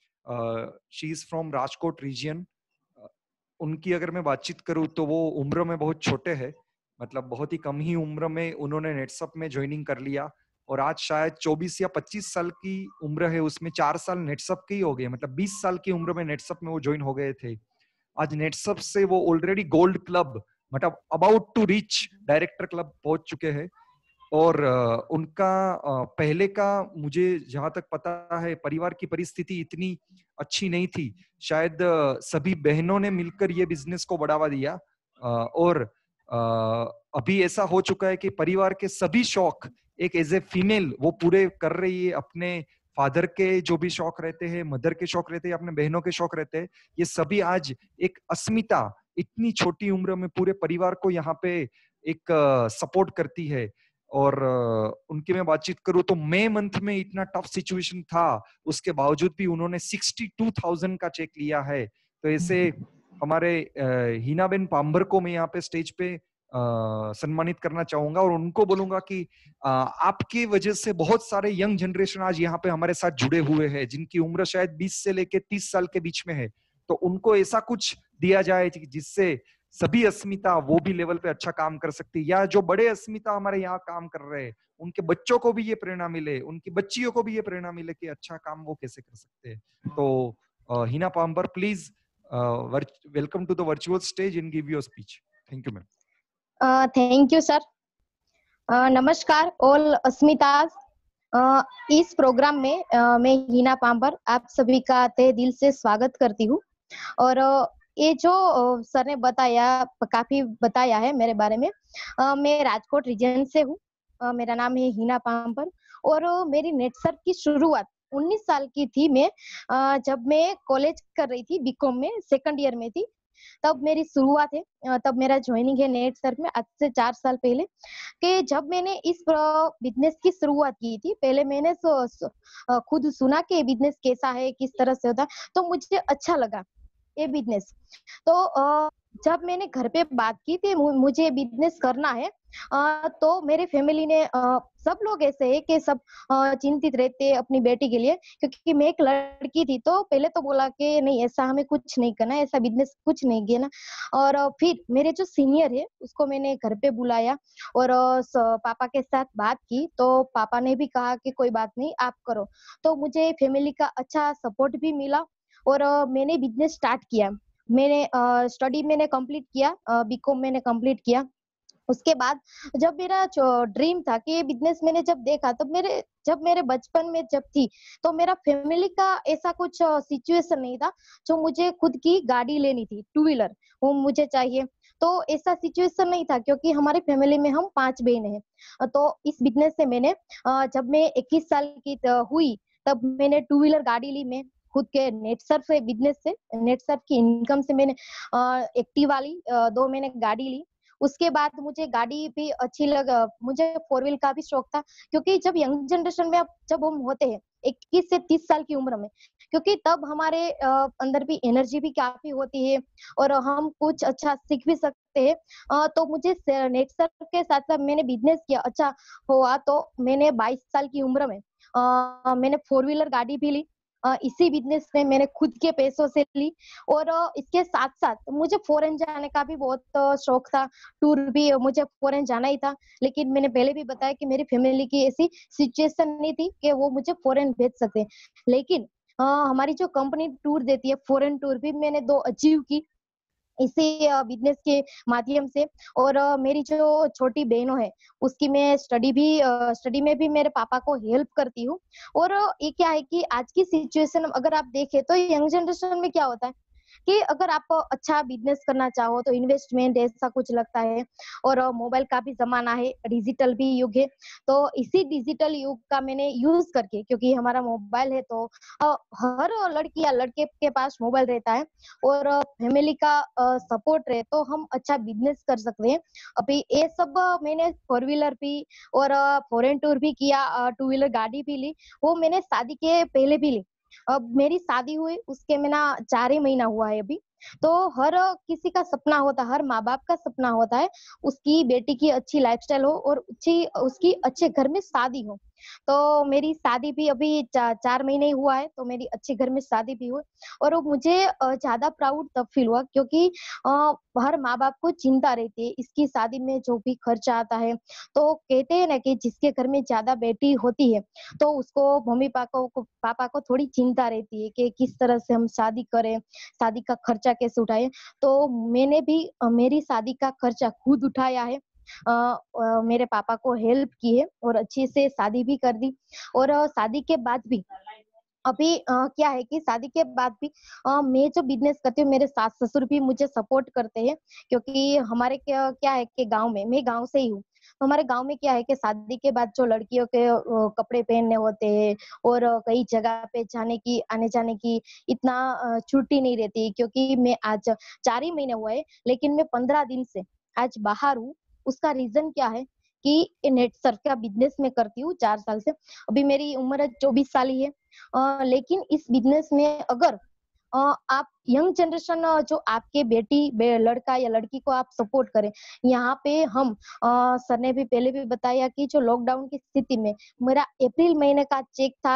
She is from Rajkot region. उनकी अगर मैं बातचीत करूँ तो वो उम्र में बहुत छोटे हैं, मतलब बहुत ही कम ही उम्र में उन्होंने नेटसर्फ में ज्वाइनिंग कर लिया। और आज शायद 24 या 25 साल की उम्र है, उसमें 4 साल नेटसर्फ के ही हो गए, मतलब 20 साल की उम्र में नेटसर्फ में वो ज्वाइन हो गए थे। आज नेटसर्फ से वो ऑलरेडी गोल्ड क्लब, मतलब about to reach director club पहुंच चुके हैं। और उनका पहले का, मुझे जहां तक पता है, परिवार की परिस्थिति इतनी अच्छी नहीं थी। शायद सभी बहनों ने मिलकर ये बिजनेस को बढ़ावा दिया। और अभी ऐसा हो चुका है कि परिवार के सभी शौक एक एज ए फीमेल वो पूरे कर रही है। अपने फादर के जो भी शौक रहते हैं, मदर के शौक रहते हैं, अपने बहनों के शौक रहते हैं, ये सभी आज एक अस्मिता इतनी छोटी उम्र में पूरे परिवार को यहाँ पे एक सपोर्ट करती है। और उनकी मैं बातचीत करूं तो मई मंथ में इतना टफ सिचुएशन था, उसके बावजूद भी उन्होंने 62,000 का चेक लिया है। तो ऐसे हमारे हीनाबेन पाम्बर को मैं यहाँ पे स्टेज पे सम्मानित करना चाहूंगा और उनको बोलूंगा कि आपकी वजह से बहुत सारे यंग जनरेशन आज यहाँ पे हमारे साथ जुड़े हुए हैं, जिनकी उम्र शायद 20 से लेके 30 साल के बीच में है। तो उनको ऐसा कुछ दिया जाए जिससे सभी अस्मिता वो भी लेवल पे अच्छा काम कर सकती है, या जो बड़े अस्मिता हमारे यहाँ काम कर रहे हैं उनके बच्चों को भी ये प्रेरणा मिले, उनकी बच्चियों को भी ये प्रेरणा मिले कि अच्छा काम वो कैसे कर सकते हैं। तो Heena Pambar, please welcome to the virtual stage and give your speech. Thank you ma'am. Thank you sir. नमस्कार ऑल अस्मिताज। इस प्रोग्राम में मैं हीना पाम्बर आप सभी का तहे दिल से स्वागत करती हूँ। और ये जो सर ने बताया, काफी बताया है मेरे बारे में। मैं राजकोट रीजन से हूँ। मेरा नाम है हीना पाम्बर और मेरी नेटसर्फ की शुरुआत 19 साल की थी मैं, जब मैं कॉलेज कर रही थी, बीकॉम में सेकंड ईयर में थी, तब मेरी शुरुआत है। तब मेरा ज्वाइनिंग है नेटसर्फ में आज से 4 साल पहले। कि जब मैंने इस बिजनेस की शुरुआत की थी, पहले मैंने खुद सुना कि बिजनेस कैसा है, किस तरह से होता है, तो मुझे अच्छा लगा ये बिजनेस। तो जब मैंने घर पे बात की थी मुझे बिजनेस करना है, तो मेरे फैमिली ने, सब लोग ऐसे है कि सब चिंतित रहते हैं अपनी बेटी के लिए, क्योंकि मैं एक लड़की थी। तो पहले तो बोला कि नहीं, ऐसा हमें कुछ नहीं करना, ऐसा बिजनेस कुछ नहीं करना। और फिर मेरे जो सीनियर है उसको मैंने घर पे बुलाया और पापा के साथ बात की, तो पापा ने भी कहा कि कोई बात नहीं, आप करो। तो मुझे फैमिली का अच्छा सपोर्ट भी मिला और मैंने बिजनेस स्टार्ट किया। मैंने स्टडी मैंने कंप्लीट किया, बीकॉम मैंने कंप्लीट किया। उसके बाद जब मेरा ड्रीम था कि ये बिजनेस मैंने जब देखा, तब जब मेरे बचपन में जब थी, तो मेरा फैमिली का ऐसा कुछ सिचुएशन नहीं था जो मुझे खुद की गाड़ी लेनी थी, टू व्हीलर वो मुझे चाहिए। तो ऐसा सिचुएशन नहीं था, क्योंकि हमारी फैमिली में हम 5 बहन हैं। तो इस बिजनेस से मैंने जब मैं 21 साल की हुई, तब मैंने टू व्हीलर गाड़ी ली। मैं खुद के नेट सर्फ से बिजनेस से, नेट सर्फ की इनकम से मैंने एक्टिवा ली, 2 मैंने गाड़ी ली। उसके बाद मुझे गाड़ी भी अच्छी मुझे 4 व्हील का भी शौक था, क्योंकि जब यंग जनरेशन में जब हम होते हैं 21 से 30 साल की उम्र में, क्योंकि तब हमारे अंदर भी एनर्जी भी काफी होती है और हम कुछ अच्छा सीख भी सकते हैं। तो मुझे नेट सर्फ के साथ साथ मैंने बिजनेस किया, अच्छा हुआ तो मैंने 22 साल की उम्र में मैंने 4 व्हीलर गाड़ी भी ली। इसी बिजनेस में मैंने खुद के पैसों से ली। और इसके साथ साथ मुझे फॉरेन जाने का भी बहुत शौक था, टूर भी मुझे फॉरेन जाना ही था। लेकिन मैंने पहले भी बताया कि मेरी फैमिली की ऐसी सिचुएशन नहीं थी कि वो मुझे फॉरेन भेज सके। लेकिन हमारी जो कंपनी टूर देती है, फॉरेन टूर भी मैंने 2 अचीव की इसी बिजनेस के माध्यम से। और मेरी जो छोटी बहनों है, उसकी मैं स्टडी में भी मेरे पापा को हेल्प करती हूँ। और ये क्या है कि आज की सिचुएशन अगर आप देखें तो यंग जनरेशन में क्या होता है कि अगर आप अच्छा बिजनेस करना चाहो तो इन्वेस्टमेंट ऐसा कुछ लगता है। और मोबाइल का भी जमाना है, डिजिटल भी युग है। तो इसी डिजिटल युग का मैंने यूज करके, क्योंकि हमारा मोबाइल है तो हर लड़की या लड़के के पास मोबाइल रहता है और फैमिली का सपोर्ट रहे तो हम अच्छा बिजनेस कर सकते हैं। अभी ये सब मैंने 4 व्हीलर भी और फॉरेन टूर भी किया, टू व्हीलर गाड़ी भी ली, वो मैंने शादी के पहले भी ली। अब मेरी शादी हुई उसके में ना 4 ही महीना हुआ है अभी। तो हर किसी का सपना होता है, हर माँ बाप का सपना होता है उसकी बेटी की अच्छी लाइफस्टाइल हो और उसकी अच्छे घर में शादी हो। तो मेरी शादी भी अभी 4 महीने ही हुआ है, तो मेरी अच्छे घर में शादी भी हुई। और वो मुझे ज्यादा प्राउड तब फील हुआ, क्योंकि हर माँ बाप को चिंता रहती है इसकी शादी में जो भी खर्चा आता है। तो कहते हैं ना कि जिसके घर में ज्यादा बेटी होती है तो उसको मम्मी पापा को थोड़ी चिंता रहती है कि किस तरह से हम शादी करें, शादी का खर्चा कैसे उठाएं। तो मैंने भी मेरी शादी का खर्चा खुद उठाया है। मेरे पापा को हेल्प की है और अच्छे से शादी भी कर दी। और शादी के बाद भी अभी क्या है कि शादी के बाद भी मैं जो बिजनेस करती हूँ, मेरे सास ससुर भी मुझे सपोर्ट करते हैं, क्योंकि हमारे क्या क्या है कि गांव में, मैं गांव से ही हूँ, तो हमारे गांव में क्या है कि शादी के बाद जो लड़कियों के कपड़े पहनने होते हैं और कई जगह पे जाने की आने जाने की इतना छुट्टी नहीं रहती, क्योंकि मैं आज 4 ही महीने हुए हैं लेकिन मैं 15 दिन से आज बाहर हूँ। उसका रीजन क्या है कि नेट सर्फ का बिजनेस मैं करती हूँ 4 साल से। अभी मेरी उम्र 24 साल ही है। लेकिन इस बिजनेस में अगर आप यंग जनरेशन जो आपके लड़का या लड़की को आप सपोर्ट करें, यहाँ पे हम सर ने भी पहले भी बताया कि जो लॉकडाउन की स्थिति में मेरा अप्रैल महीने का चेक था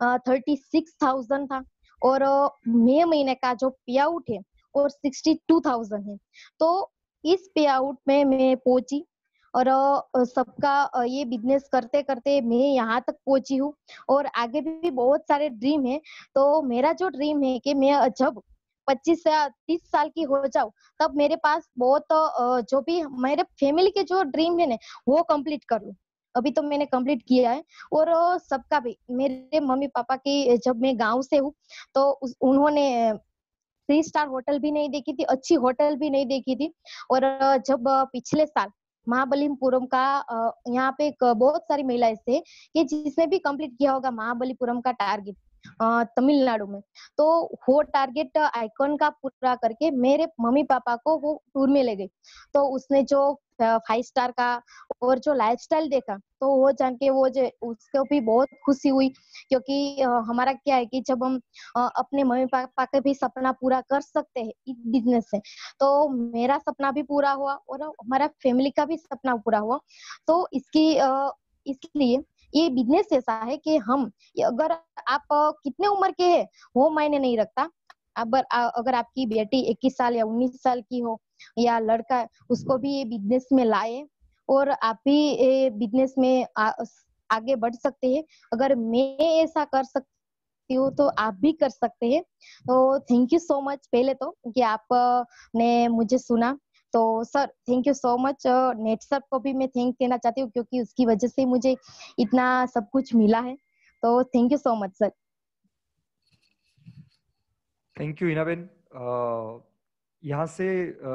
36,000 था और मई महीने का जो पे आउट है और 62,000 है। तो इस पे आउट में मैं पहुंची और सबका ये बिजनेस करते करते मैं यहाँ तक पहुंची हूँ। और आगे भी बहुत सारे ड्रीम है। तो मेरा जो ड्रीम है कि मैं जब 25 या 30 साल की हो जाऊं, तब मेरे पास बहुत जो भी मेरे फैमिली के जो ड्रीम है ना वो कंप्लीट कर लूं। अभी तो मैंने कंप्लीट किया है। और सबका भी, मेरे मम्मी पापा की, जब मैं गांव से हूँ तो उन्होंने 3 स्टार होटल भी नहीं देखी थी, अच्छी होटल भी नहीं देखी थी। और जब पिछले साल महाबलीपुरम का यहाँ पे बहुत सारी महिलाएं थे कि जिसने भी कंप्लीट किया होगा महाबलीपुरम का टारगेट तमिलनाडु में, तो वो टारगेट आइकॉन का पूरा करके मेरे मम्मी पापा को वो टूर में ले गई। तो उसने जो 5 स्टार का और जो लाइफस्टाइल देखा, तो वो जान के वो जो उसको भी बहुत खुशी हुई। क्योंकि हमारा क्या है कि जब हम अपने मम्मी पापा का भी सपना पूरा कर सकते हैं इस बिजनेस से, तो मेरा सपना भी पूरा हुआ और हमारा फैमिली का भी सपना पूरा हुआ। तो इसलिए ये बिजनेस ऐसा है कि हम, अगर आप कितने उम्र के हैं वो मायने नहीं रखता। अगर आपकी बेटी 21 साल या 19 साल की हो या लड़का, उसको भी ये बिजनेस में लाए और आप भी ये बिजनेस में आगे बढ़ सकते हैं। अगर मैं ऐसा कर सकती हूँ तो आप भी कर सकते हैं। तो थैंक यू सो मच पहले तो कि आप ने मुझे सुना। तो sir thank you so much. Net sir को भी मैं थैंक कहना चाहती हूँ क्योंकि उसकी वजह से मुझे इतना सब कुछ मिला है। तो thank you so much sir. Thank you Hinaben. यहाँ से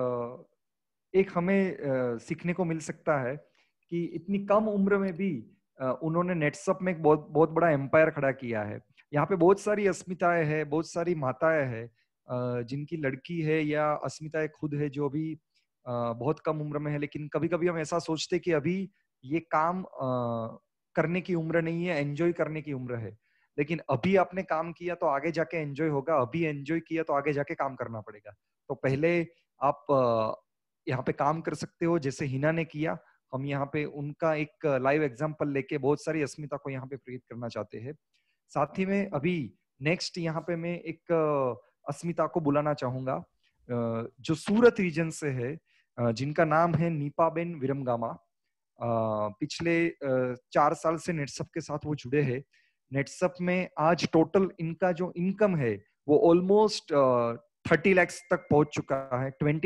एक हमें सीखने को मिल सकता है कि इतनी कम उम्र में भी उन्होंने नेटसप में एक बहुत बहुत बड़ा एम्पायर खड़ा किया है। यहाँ पे बहुत सारी अस्मिताएं हैं, बहुत सारी माताएं हैं जिनकी लड़की है या अस्मिताएं खुद है जो भी बहुत कम उम्र में है, लेकिन कभी कभी हम ऐसा सोचते कि अभी ये काम करने की उम्र नहीं है, एंजॉय करने की उम्र है। लेकिन अभी आपने काम किया तो आगे जाके एंजॉय होगा, अभी एंजॉय किया तो आगे जाके काम करना पड़ेगा। तो पहले आप यहाँ पे काम कर सकते हो जैसे हिना ने किया। हम यहाँ पे उनका एक लाइव एग्जांपल लेके बहुत सारी अस्मिता को यहाँ पे प्रेरित करना चाहते हैं। साथ ही में अभी नेक्स्ट यहाँ पे मैं एक अस्मिता को बुलाना चाहूंगा जो सूरत रीजन से है, जिनका नाम है नीपाबेन विरमगामा। पिछले 4 साल से नेटसप के साथ वो जुड़े हैं। नेटसप में आज टोटल इनका जो इनकम है वो ऑलमोस्ट 30 लाख तक पहुंच चुका है।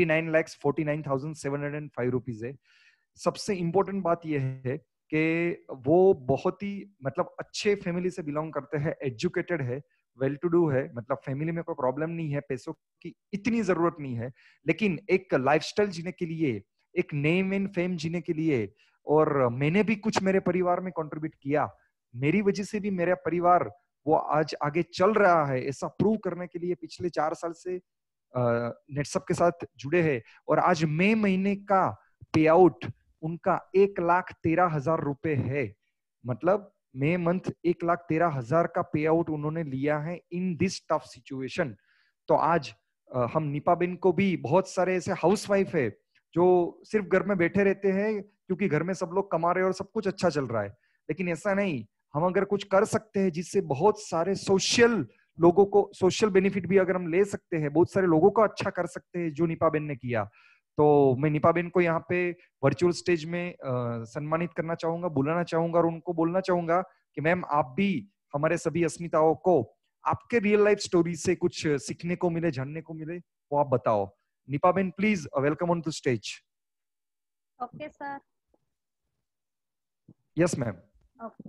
29,49,705 रुपीज है। सबसे इंपॉर्टेंट बात यह है कि वो बहुत ही मतलब अच्छे फैमिली से बिलोंग करते हैं, एजुकेटेड है, वेल टू डू है, मतलब फैमिली में कोई प्रॉब्लम नहीं है, पैसों की इतनी जरूरत नहीं है, लेकिन एक लाइफस्टाइल जीने के लिए, एक नेम एंड फेम जीने के लिए, और मैंने भी कुछ मेरे परिवार में कंट्रीब्यूट किया, मेरी वजह से भी मेरा परिवार वो आज आगे चल रहा है, ऐसा प्रूव करने के लिए पिछले 4 साल से नेटसप के साथ जुड़े हैं। और आज मई महीने का पे आउट उनका 1,13,000 रुपए है। मतलब मई मंथ 1,13,000 का पे आउट उन्होंने लिया है इन दिस टफ सिचुएशन। तो आज हम निपाबेन को भी, बहुत सारे ऐसे हाउसवाइफ है जो सिर्फ घर में बैठे रहते हैं क्योंकि घर में सब लोग कमा रहे हैं और सब कुछ अच्छा चल रहा है, लेकिन ऐसा नहीं, हम अगर कुछ कर सकते हैं जिससे बहुत सारे सोशल लोगों को सोशल बेनिफिट भी अगर हम ले सकते हैं, बहुत सारे लोगों को अच्छा कर सकते हैं जो निपाबेन ने किया। तो मैं निपाबेन को यहाँ पे वर्चुअल स्टेज में सम्मानित करना चाहूंगा, बुलाना चाहूंगा और उनको बोलना चाहूंगा कि मैम आप भी हमारे सभी अस्मिताओं को आपके रियल लाइफ स्टोरी से कुछ सीखने को मिले, जानने को मिले, वो आप बताओ। Nipaben please welcome on to stage. Okay sir. Yes ma'am. Okay,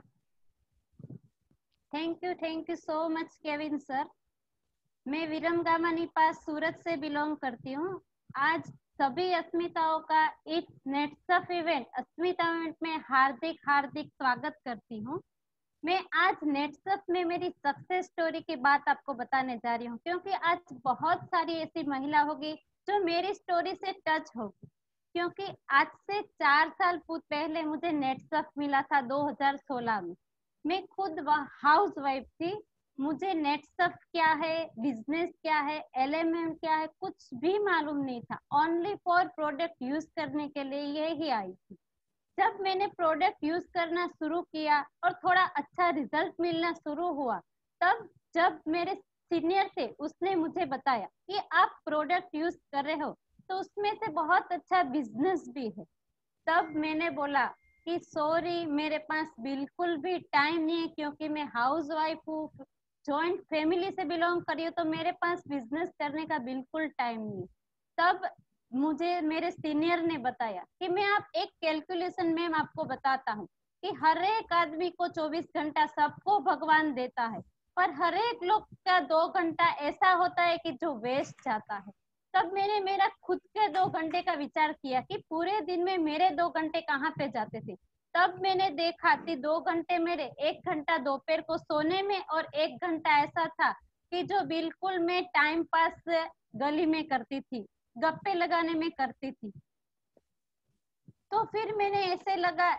thank you so much Kevin sir. मैं विरमगामा निपास सूरत से बिलोंग करती हूँ। आज सभी अस्मिताओं का इस नेटसप इवेंट अस्मिता इवेंट में हार्दिक हार्दिक स्वागत करती हूँ। मैं आज नेटसप में मेरी सक्सेस स्टोरी की बात आपको बताने जा रही हूँ, क्योंकि आज बहुत सारी ऐसी महिला होगी जो मेरी स्टोरी से टच होगी। क्योंकि आज से 4 साल पहले मुझे नेटसप मिला था 2016 में। मैं खुद हाउस वाइफ थी, मुझे नेटसप क्या है, बिजनेस क्या है, LMM क्या है, कुछ भी मालूम नहीं था। ओनली फॉर प्रोडक्ट यूज करने के लिए यही आई थी। जब मैंने प्रोडक्ट यूज करना शुरू किया और थोड़ा अच्छा रिजल्ट मिलना शुरू हुआ, तब जब मेरे सीनियर थे उसने मुझे बताया कि आप प्रोडक्ट यूज कर रहे हो तो उसमें से बहुत अच्छा बिजनेस भी है। तब मैंने बोला कि सॉरी, मेरे पास बिल्कुल भी टाइम नहीं है, क्योंकि मैं हाउस वाइफ हूँ, जॉइंट फैमिली से बिलोंग करी हूँ, तो मेरे पास बिजनेस करने का बिल्कुल टाइम नहीं। तब मुझे मेरे सीनियर ने बताया कि मैं आप एक कैलकुलेशन में आपको बताता हूँ कि हर एक आदमी को 24 घंटा सबको भगवान देता है, पर हर एक लोग का 2 घंटा ऐसा होता है कि जो वेस्ट जाता है। तब मैंने मेरा खुद के 2 घंटे का विचार किया कि पूरे दिन में मेरे 2 घंटे कहाँ पे जाते थे। तब मैंने देखा कि 2 घंटे मेरे, 1 घंटा दोपहर को सोने में और 1 घंटा ऐसा था कि जो बिल्कुल मैं टाइम पास गली में करती थी, गप्पे लगाने में करती थी। तो फिर मैंने ऐसे लगा,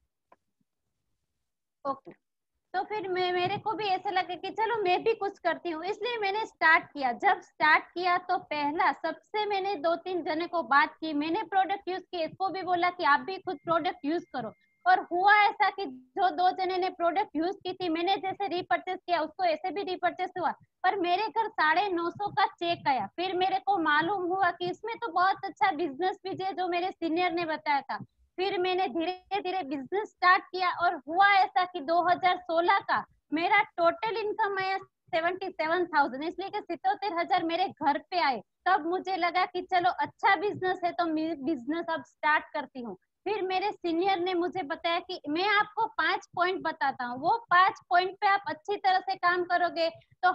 ओके, तो फिर मेरे को भी ऐसे लगा कि चलो मैं भी कुछ करती हूँ, इसलिए मैंने स्टार्ट किया। जब स्टार्ट किया तो पहला सबसे मैंने 2-3 जने को बात की, मैंने प्रोडक्ट यूज किए, इसको भी बोला कि आप भी खुद प्रोडक्ट यूज करो। और हुआ ऐसा कि जो 2 जने ने प्रोडक्ट यूज की थी, मैंने जैसे रीपर्चेस किया उसको ऐसे भी रीपर्चेस हुआ, पर मेरे घर 950 का चेक आया। फिर मेरे को मालूम हुआ कि इसमें तो बहुत अच्छा बिजनेस भी है जो मेरे सीनियर ने बताया था। फिर मैंने धीरे धीरे बिजनेस स्टार्ट किया और हुआ ऐसा कि 2016 का मेरा टोटल इनकम आया 77,000, इसलिए कि 77,000 मेरे घर पे आए। तब मुझे लगा कि चलो अच्छा बिजनेस है तो मैं बिजनेस अब स्टार्ट करती हूँ। फिर मेरे सीनियर ने मुझे बताया कि मैं आपको 5 पॉइंट बताता हूँ, वो 5 पॉइंट पे आप अच्छी तरह से काम करोगे तो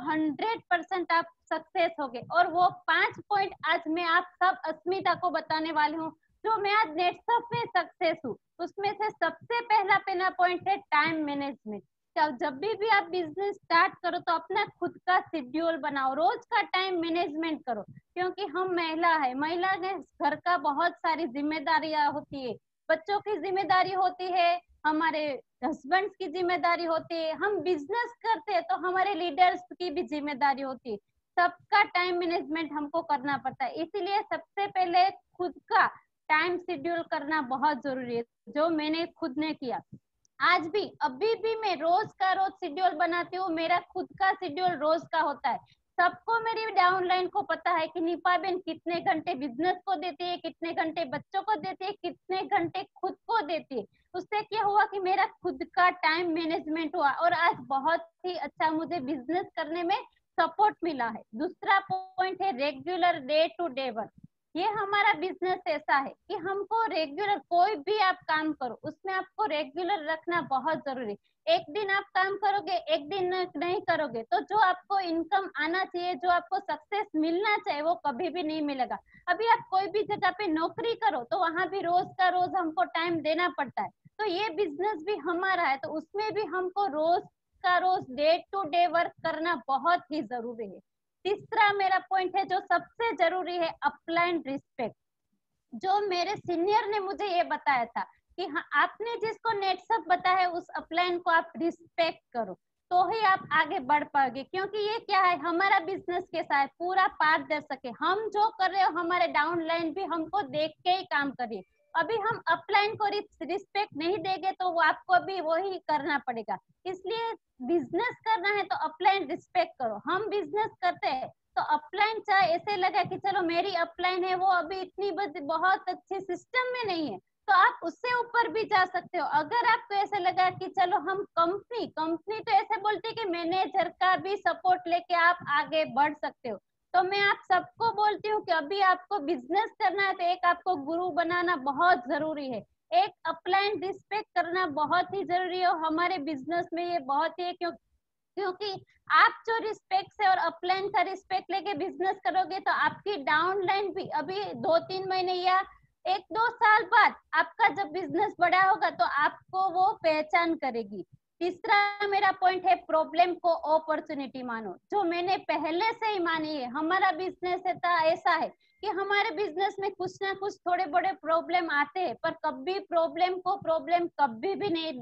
100% आप सक्सेस होगे। और वो 5 पॉइंट आज मैं आप सब अस्मिता को बताने वाली हूँ, जो मैं आज नेटसर्फ में सक्सेस हूँ। उसमें से सबसे पहला पॉइंट है टाइम मैनेजमेंट। जब भी आप बिजनेस स्टार्ट करो तो अपना खुद का शेड्यूल बनाओ, रोज का टाइम मैनेजमेंट करो, क्योंकि हम महिला है, महिला ने घर का बहुत सारी जिम्मेदारियां होती है, बच्चों की जिम्मेदारी होती है, हमारे हस्बैंड की जिम्मेदारी होती है, हम बिजनेस करते हैं तो हमारे लीडर्स की भी जिम्मेदारी होती है। सबका टाइम मैनेजमेंट हमको करना पड़ता है, इसीलिए सबसे पहले खुद का टाइम शेड्यूल करना बहुत जरूरी है, जो मैंने खुद ने किया। आज भी अभी भी मैं रोज का रोज शेड्यूल बनाती हूँ, मेरा खुद का शेड्यूल रोज का होता है। सबको मेरी डाउनलाइन को पता है कि निपा बेन कितने घंटे बिजनेस को देती है, कितने घंटे बच्चों को देती है, कितने घंटे खुद को देती है। उससे क्या हुआ कि मेरा खुद का टाइम मैनेजमेंट हुआ और आज बहुत ही अच्छा मुझे बिजनेस करने में सपोर्ट मिला है। दूसरा पॉइंट है regular day to day work. ये हमारा बिजनेस ऐसा है कि हमको रेगुलर, कोई भी आप काम करो उसमें आपको रेगुलर रखना बहुत जरूरी है। एक दिन आप काम करोगे, एक दिन नहीं करोगे, तो जो आपको इनकम आना चाहिए, जो आपको सक्सेस मिलना चाहिए, वो कभी भी नहीं मिलेगा। अभी आप कोई भी जगह पे नौकरी करो तो वहां भी रोज का रोज हमको टाइम देना पड़ता है, तो ये बिजनेस भी हमारा है, तो उसमें भी हमको रोज का रोज डे टू डे वर्क करना बहुत ही जरूरी है। तीसरा मेरा पॉइंट है जो सबसे जरूरी है, अपलाइन रिस्पेक्ट। जो मेरे सीनियर ने मुझे ये बताया था कि हाँ, आपने जिसको नेटसर्फ बताया है उस अपलाइन को आप रिस्पेक्ट करो तो ही आप आगे बढ़ पाओगे। क्योंकि ये क्या है, हमारा बिजनेस कैसा है, पूरा पारदर्शक है, हम जो कर रहे हो हमारे डाउनलाइन भी हमको देख के ही काम करिए। अभी हम अपलाइन को रिस्पेक्ट नहीं देंगे तो वो आपको भी वही करना पड़ेगा। इसलिए बिजनेस करना है तो अपलाइन रिस्पेक्ट करो। हम बिजनेस करते हैं तो अपलाइन चाहे ऐसे लगा कि चलो मेरी अपलाइन है, वो अभी इतनी बहुत अच्छे सिस्टम में नहीं है, तो आप उससे ऊपर भी जा सकते हो। अगर आपको ऐसे लगा कि चलो हम कंपनी तो ऐसे बोलते हैं कि मैनेजर का भी सपोर्ट लेके आप आगे बढ़ सकते हो। तो मैं आप सबको बोलती हूँ कि अभी आपको बिजनेस करना है तो एक आपको गुरु बनाना बहुत जरूरी है, एक अपलाइन रिस्पेक्ट करना बहुत ही जरूरी है। और हमारे बिजनेस में ये बहुत ही, क्योंकि आप जो रिस्पेक्ट से और अपलाइन का रिस्पेक्ट लेके बिजनेस करोगे तो आपकी डाउनलाइन भी अभी 2-3 महीने या 1-2 साल बाद आपका जब बिजनेस बड़ा होगा तो आपको वो पहचान करेगी। तीसरा मेरा पॉइंट है, प्रॉब्लम को अपॉर्चुनिटी मानो, जो मैंने पहले से ही मानी है। हमारा बिजनेस ऐसा है कि हमारे बिजनेस में कुछ ना कुछ थोड़े बड़े प्रॉब्लम आते हैं, पर कभी प्रॉब्लम को प्रॉब्लम कभी भी नहीं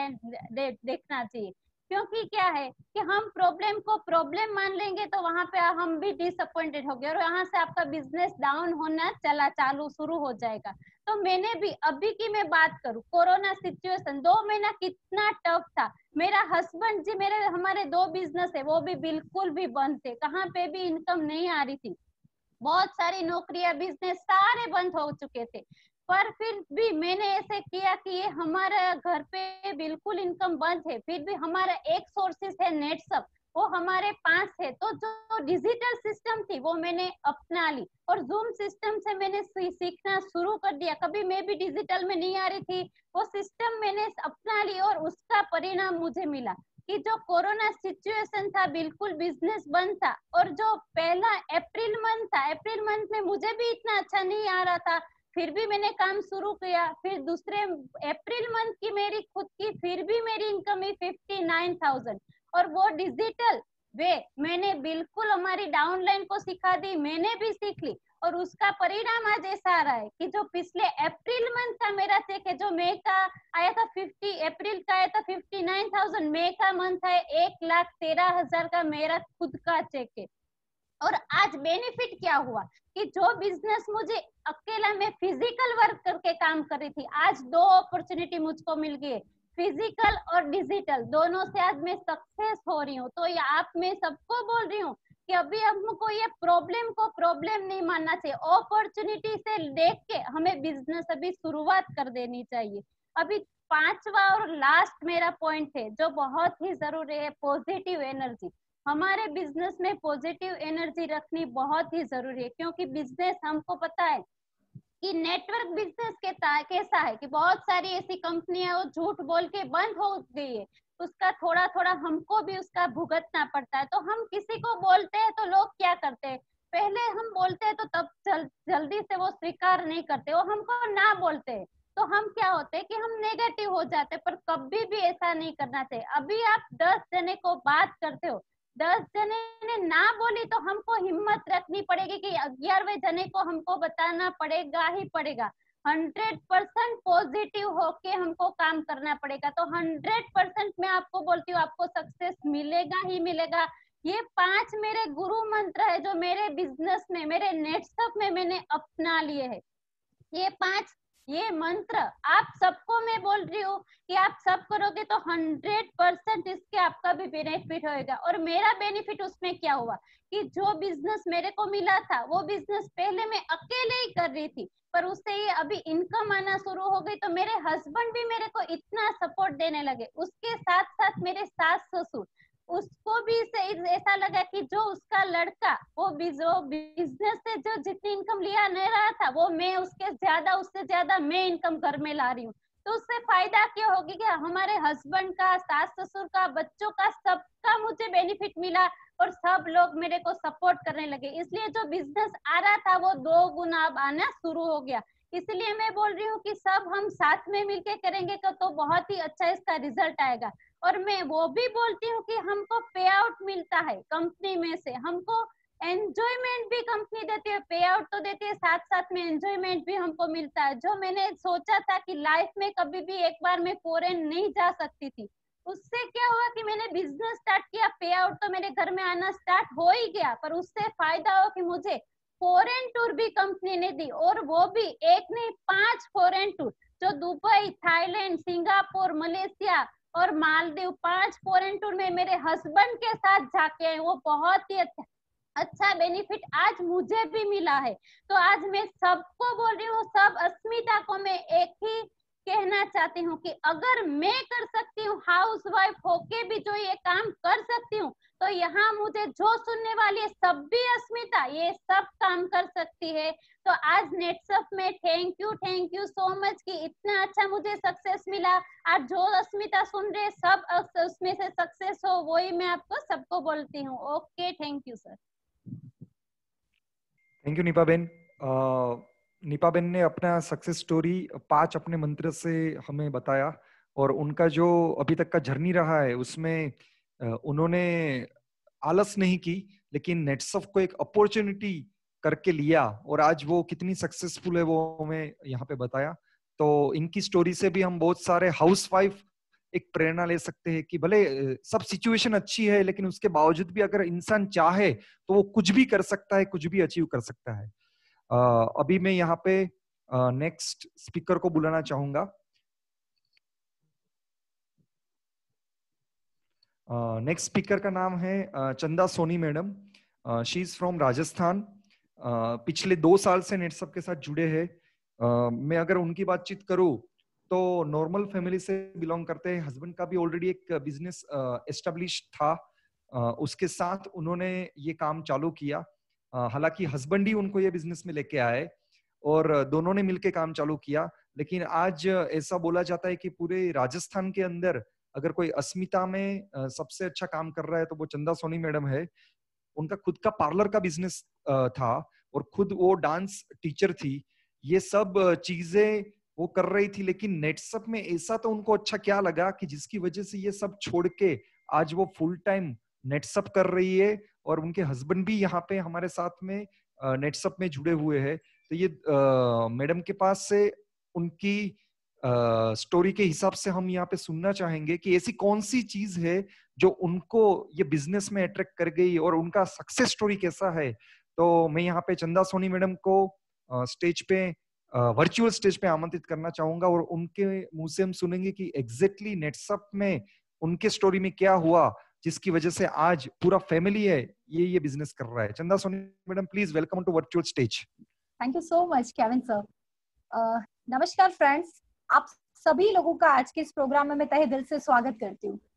देखना चाहिए। क्योंकि क्या है कि हम प्रॉब्लम को प्रॉब्लम मान लेंगे तो वहां पे हम भी डिसअपॉइंटेड हो गए और यहाँ से आपका बिजनेस डाउन होना शुरू हो जाएगा। तो मैंने भी अभी की मैं बात करूं, कोरोना सिचुएशन 2 महीना कितना टफ था। मेरा हस्बैंड जी, हमारे 2 बिजनेस है वो भी बिल्कुल भी बंद थे, कहाँ पे भी इनकम नहीं आ रही थी, बहुत सारी नौकरियां बिजनेस सारे बंद हो चुके थे। पर फिर भी मैंने ऐसे किया कि ये हमारा घर पे बिल्कुल इनकम बंद है, फिर भी हमारा एक सोर्सेस है नेटसर्फ, वो हमारे पास है। तो जो डिजिटल सिस्टम थी वो मैंने अपना ली और जूम सिस्टम से मैंने सीखना शुरू कर दिया। कभी मैं भी डिजिटल में नहीं आ रही थी, वो सिस्टम मैंने अपना ली और उसका परिणाम मुझे मिला कि जो कोरोना सिचुएशन था बिल्कुल बिजनेस बंद था, और जो पहला अप्रैल मंथ था, अप्रैल मंथ में मुझे भी इतना अच्छा नहीं आ रहा था, फिर भी मैंने काम शुरू किया। फिर दूसरे अप्रैल मंथ की मेरी खुद की फिर भी मेरी इनकम है 59,000, और वो डिजिटल वे मैंने बिल्कुल हमारी डाउनलाइन को सिखा दी, मैंने भी सीख ली, और उसका परिणाम आज ऐसा आ रहा है कि जो पिछले अप्रैल मंथ का मेरा चेक है, जो मई का आया था 50, अप्रैल का आया था 59,000, मई का मंथ है 1,13,000 का मेरा खुद का चेक है। और आज बेनिफिट क्या हुआ कि जो बिजनेस मुझे अकेला मैं फिजिकल वर्क करके काम कर रही थी, आज 2 अपॉर्चुनिटी मुझको मिल गई, फिजिकल और डिजिटल दोनों से आज मैं सक्सेस हो रही हूँ। तो मैं सबको बोल रही हूँ कि अभी हमको ये प्रॉब्लम को प्रॉब्लम नहीं मानना चाहिए, अपॉर्चुनिटी से देख के हमें बिजनेस अभी शुरुआत कर देनी चाहिए। अभी 5वां और लास्ट मेरा पॉइंट है जो बहुत ही जरूरी है, पॉजिटिव एनर्जी। हमारे बिजनेस में पॉजिटिव एनर्जी रखनी बहुत ही जरूरी है, क्योंकि बिजनेस हमको पता है कि नेटवर्क बिजनेस कैसा है कि बहुत सारी ऐसी कंपनियां वो झूठ बोल के बंद हो गई है, उसका थोड़ा थोड़ा हमको भी उसका भुगतना पड़ता है। तो हम किसी को बोलते हैं तो लोग क्या करते हैं, पहले हम बोलते हैं तो तब जल्दी से वो स्वीकार नहीं करते, वो हमको ना बोलते हैं तो हम क्या होते हैं कि हम नेगेटिव हो जाते हैं। पर कभी भी ऐसा नहीं करना चाहिए। अभी आप 10 जने को बात करते हो, 10 जने ने ना बोली तो हमको हिम्मत रखनी पड़ेगी कि 11वें जने को हमको बताना पड़ेगा ही पड़ेगा। 100% पॉजिटिव होके हमको काम करना पड़ेगा। तो 100% मैं आपको बोलती हूँ, आपको सक्सेस मिलेगा ही मिलेगा। ये 5 मेरे गुरु मंत्र है जो मेरे बिजनेस में, मेरे नेटसप में मैंने अपना लिए है। ये मंत्र आप सबको मैं बोल रही हूँ कि आप सब करोगे तो 100% इसके आपका भी बेनिफिट होएगा। और मेरा बेनिफिट उसमें क्या हुआ कि जो बिजनेस मेरे को मिला था वो बिजनेस पहले मैं अकेले ही कर रही थी, पर उससे ये अभी इनकम आना शुरू हो गई तो मेरे हस्बैंड भी मेरे को इतना सपोर्ट देने लगे। उसके साथ साथ मेरे सास ससुर, उसको भी ऐसा लगा कि जो उसका लड़का वो जो बिजनेस से जो जितनी इनकम लिया नहीं रहा था वो मैं उससे ज्यादा मैं इनकम घर में ला रही हूँ। तो उससे फायदा क्या होगी कि हमारे हस्बैंड का, सास ससुर का, बच्चों का, सबका मुझे बेनिफिट मिला और सब लोग मेरे को सपोर्ट करने लगे। इसलिए जो बिजनेस आ रहा था वो 2 गुना अब आना शुरू हो गया। इसलिए मैं बोल रही हूँ कि सब हम साथ में मिलके करेंगे तो बहुत ही अच्छा इसका रिजल्ट आएगा। और मैं वो भी बोलती हूँ कि हमको पे आउट मिलता है कंपनी में से, हमको एंजॉयमेंट भी कंपनी देती है। पे आउट तो देती है, साथ साथ में एंजॉयमेंट भी हमको मिलता है। जो मैंने सोचा था कि लाइफ में कभी भी एक बार मैं फॉरेन नहीं जा सकती थी, उससे क्या हुआ कि मैंने बिजनेस स्टार्ट किया, पे आउट तो मेरे घर में आना स्टार्ट हो ही गया। पर उससे फायदा हो कि मुझे फॉरेन टूर भी कंपनी ने दी, और वो भी एक नहीं 5 फॉरेन टूर, जो दुबई, थाईलैंड, सिंगापुर, मलेशिया और मालदीव, 5 फॉरेन टूर में मेरे हस्बैंड के साथ जाके आए। वो बहुत ही अच्छा बेनिफिट आज मुझे भी मिला है। तो आज मैं सबको बोल रही हूँ, सब अस्मिता को मैं एक ही कहना चाहती हूँ कि अगर मैं कर सकती हूँ, हाउस वाइफ होके भी जो ये काम कर सकती हूँ, तो यहाँ मुझे जो सुनने वाली है सब भी अस्मिता ये सब काम कर सकती है। तो आज नेटसप में थैंक यू सो मच कि इतना अच्छा मुझे सक्सेस मिला। आज जो अस्मिता सुन रहे सब उसमें से सक्सेस हो, वही मैं आपको सबको बोलती हूँ। Okay, thank you sir. Thank you Nipa ben. Nipa ben ने अपना सक्सेस स्टोरी 5 अपने मंत्र से हमें बताया, और उनका जो अभी तक का जर्नी रहा है उसमें उन्होंने आलस नहीं की, लेकिन नेटसप को एक अपॉर्चुनिटी करके लिया, और आज वो कितनी सक्सेसफुल है वो हमें यहाँ पे बताया। तो इनकी स्टोरी से भी हम बहुत सारे हाउसवाइफ एक प्रेरणा ले सकते हैं कि भले सब सिचुएशन अच्छी है, लेकिन उसके बावजूद भी अगर इंसान चाहे तो वो कुछ भी कर सकता है, कुछ भी अचीव कर सकता है। अभी मैं यहाँ पे नेक्स्ट स्पीकर को बुलाना चाहूंगा। नेक्स्ट स्पीकर का नाम है Chanda Soni madam. She is from Rajasthan. पिछले 2 साल से नेटसप के साथ जुड़े हैं। मैं अगर उनकी बातचीत करूं तो नॉर्मल फैमिली से बिलोंग करते हैं। हस्बैंड का भी ऑलरेडी एक बिजनेस एस्टेब्लिश था। उसके साथ उन्होंने ये काम चालू किया। हालांकि हस्बैंड ही उनको ये बिजनेस में लेके आए और दोनों ने मिलके काम चालू किया। लेकिन आज ऐसा बोला जाता है कि पूरे राजस्थान के अंदर अगर कोई अस्मिता में सबसे अच्छा काम कर रहा है तो वो चंदा सोनी मैडम है। उनका खुद का पार्लर का बिजनेस था और खुद वो डांस टीचर थी। ये सब चीजें वो कर रही थी, लेकिन नेटसप में ऐसा तो उनको अच्छा क्या लगा कि जिसकी वजह से ये सब छोड़ के आज वो फुल टाइम नेटसप कर रही है, और उनके हस्बैंड भी यहाँ पे हमारे साथ में नेटसप में जुड़े हुए हैं। तो ये मैडम के पास से उनकी स्टोरी के हिसाब से हम यहाँ पे सुनना चाहेंगे कि ऐसी कौन सी चीज है जो उनको ये बिजनेस में अट्रैक्ट कर गई और उनका सक्सेस स्टोरी कैसा है। तो मैं यहाँ पे चंदा सोनी मैडम को स्टेज पे, वर्चुअल स्टेज पे आमंत्रित करना चाहूंगा, और उनके मुंह से हम सुनेंगे कि एग्जैक्टली नेटसप में उनके स्टोरी में क्या हुआ जिसकी वजह से आज पूरा फैमिली है ये बिजनेस कर रहा है। Chanda Soni madam, please welcome to virtual stage. Thank you so much Kevin sir. नमस्कार फ्रेंड्स, आप सभी लोगों का आज के इस प्रोग्राम में मैं तहे दिल से स्वागत करती हूँ।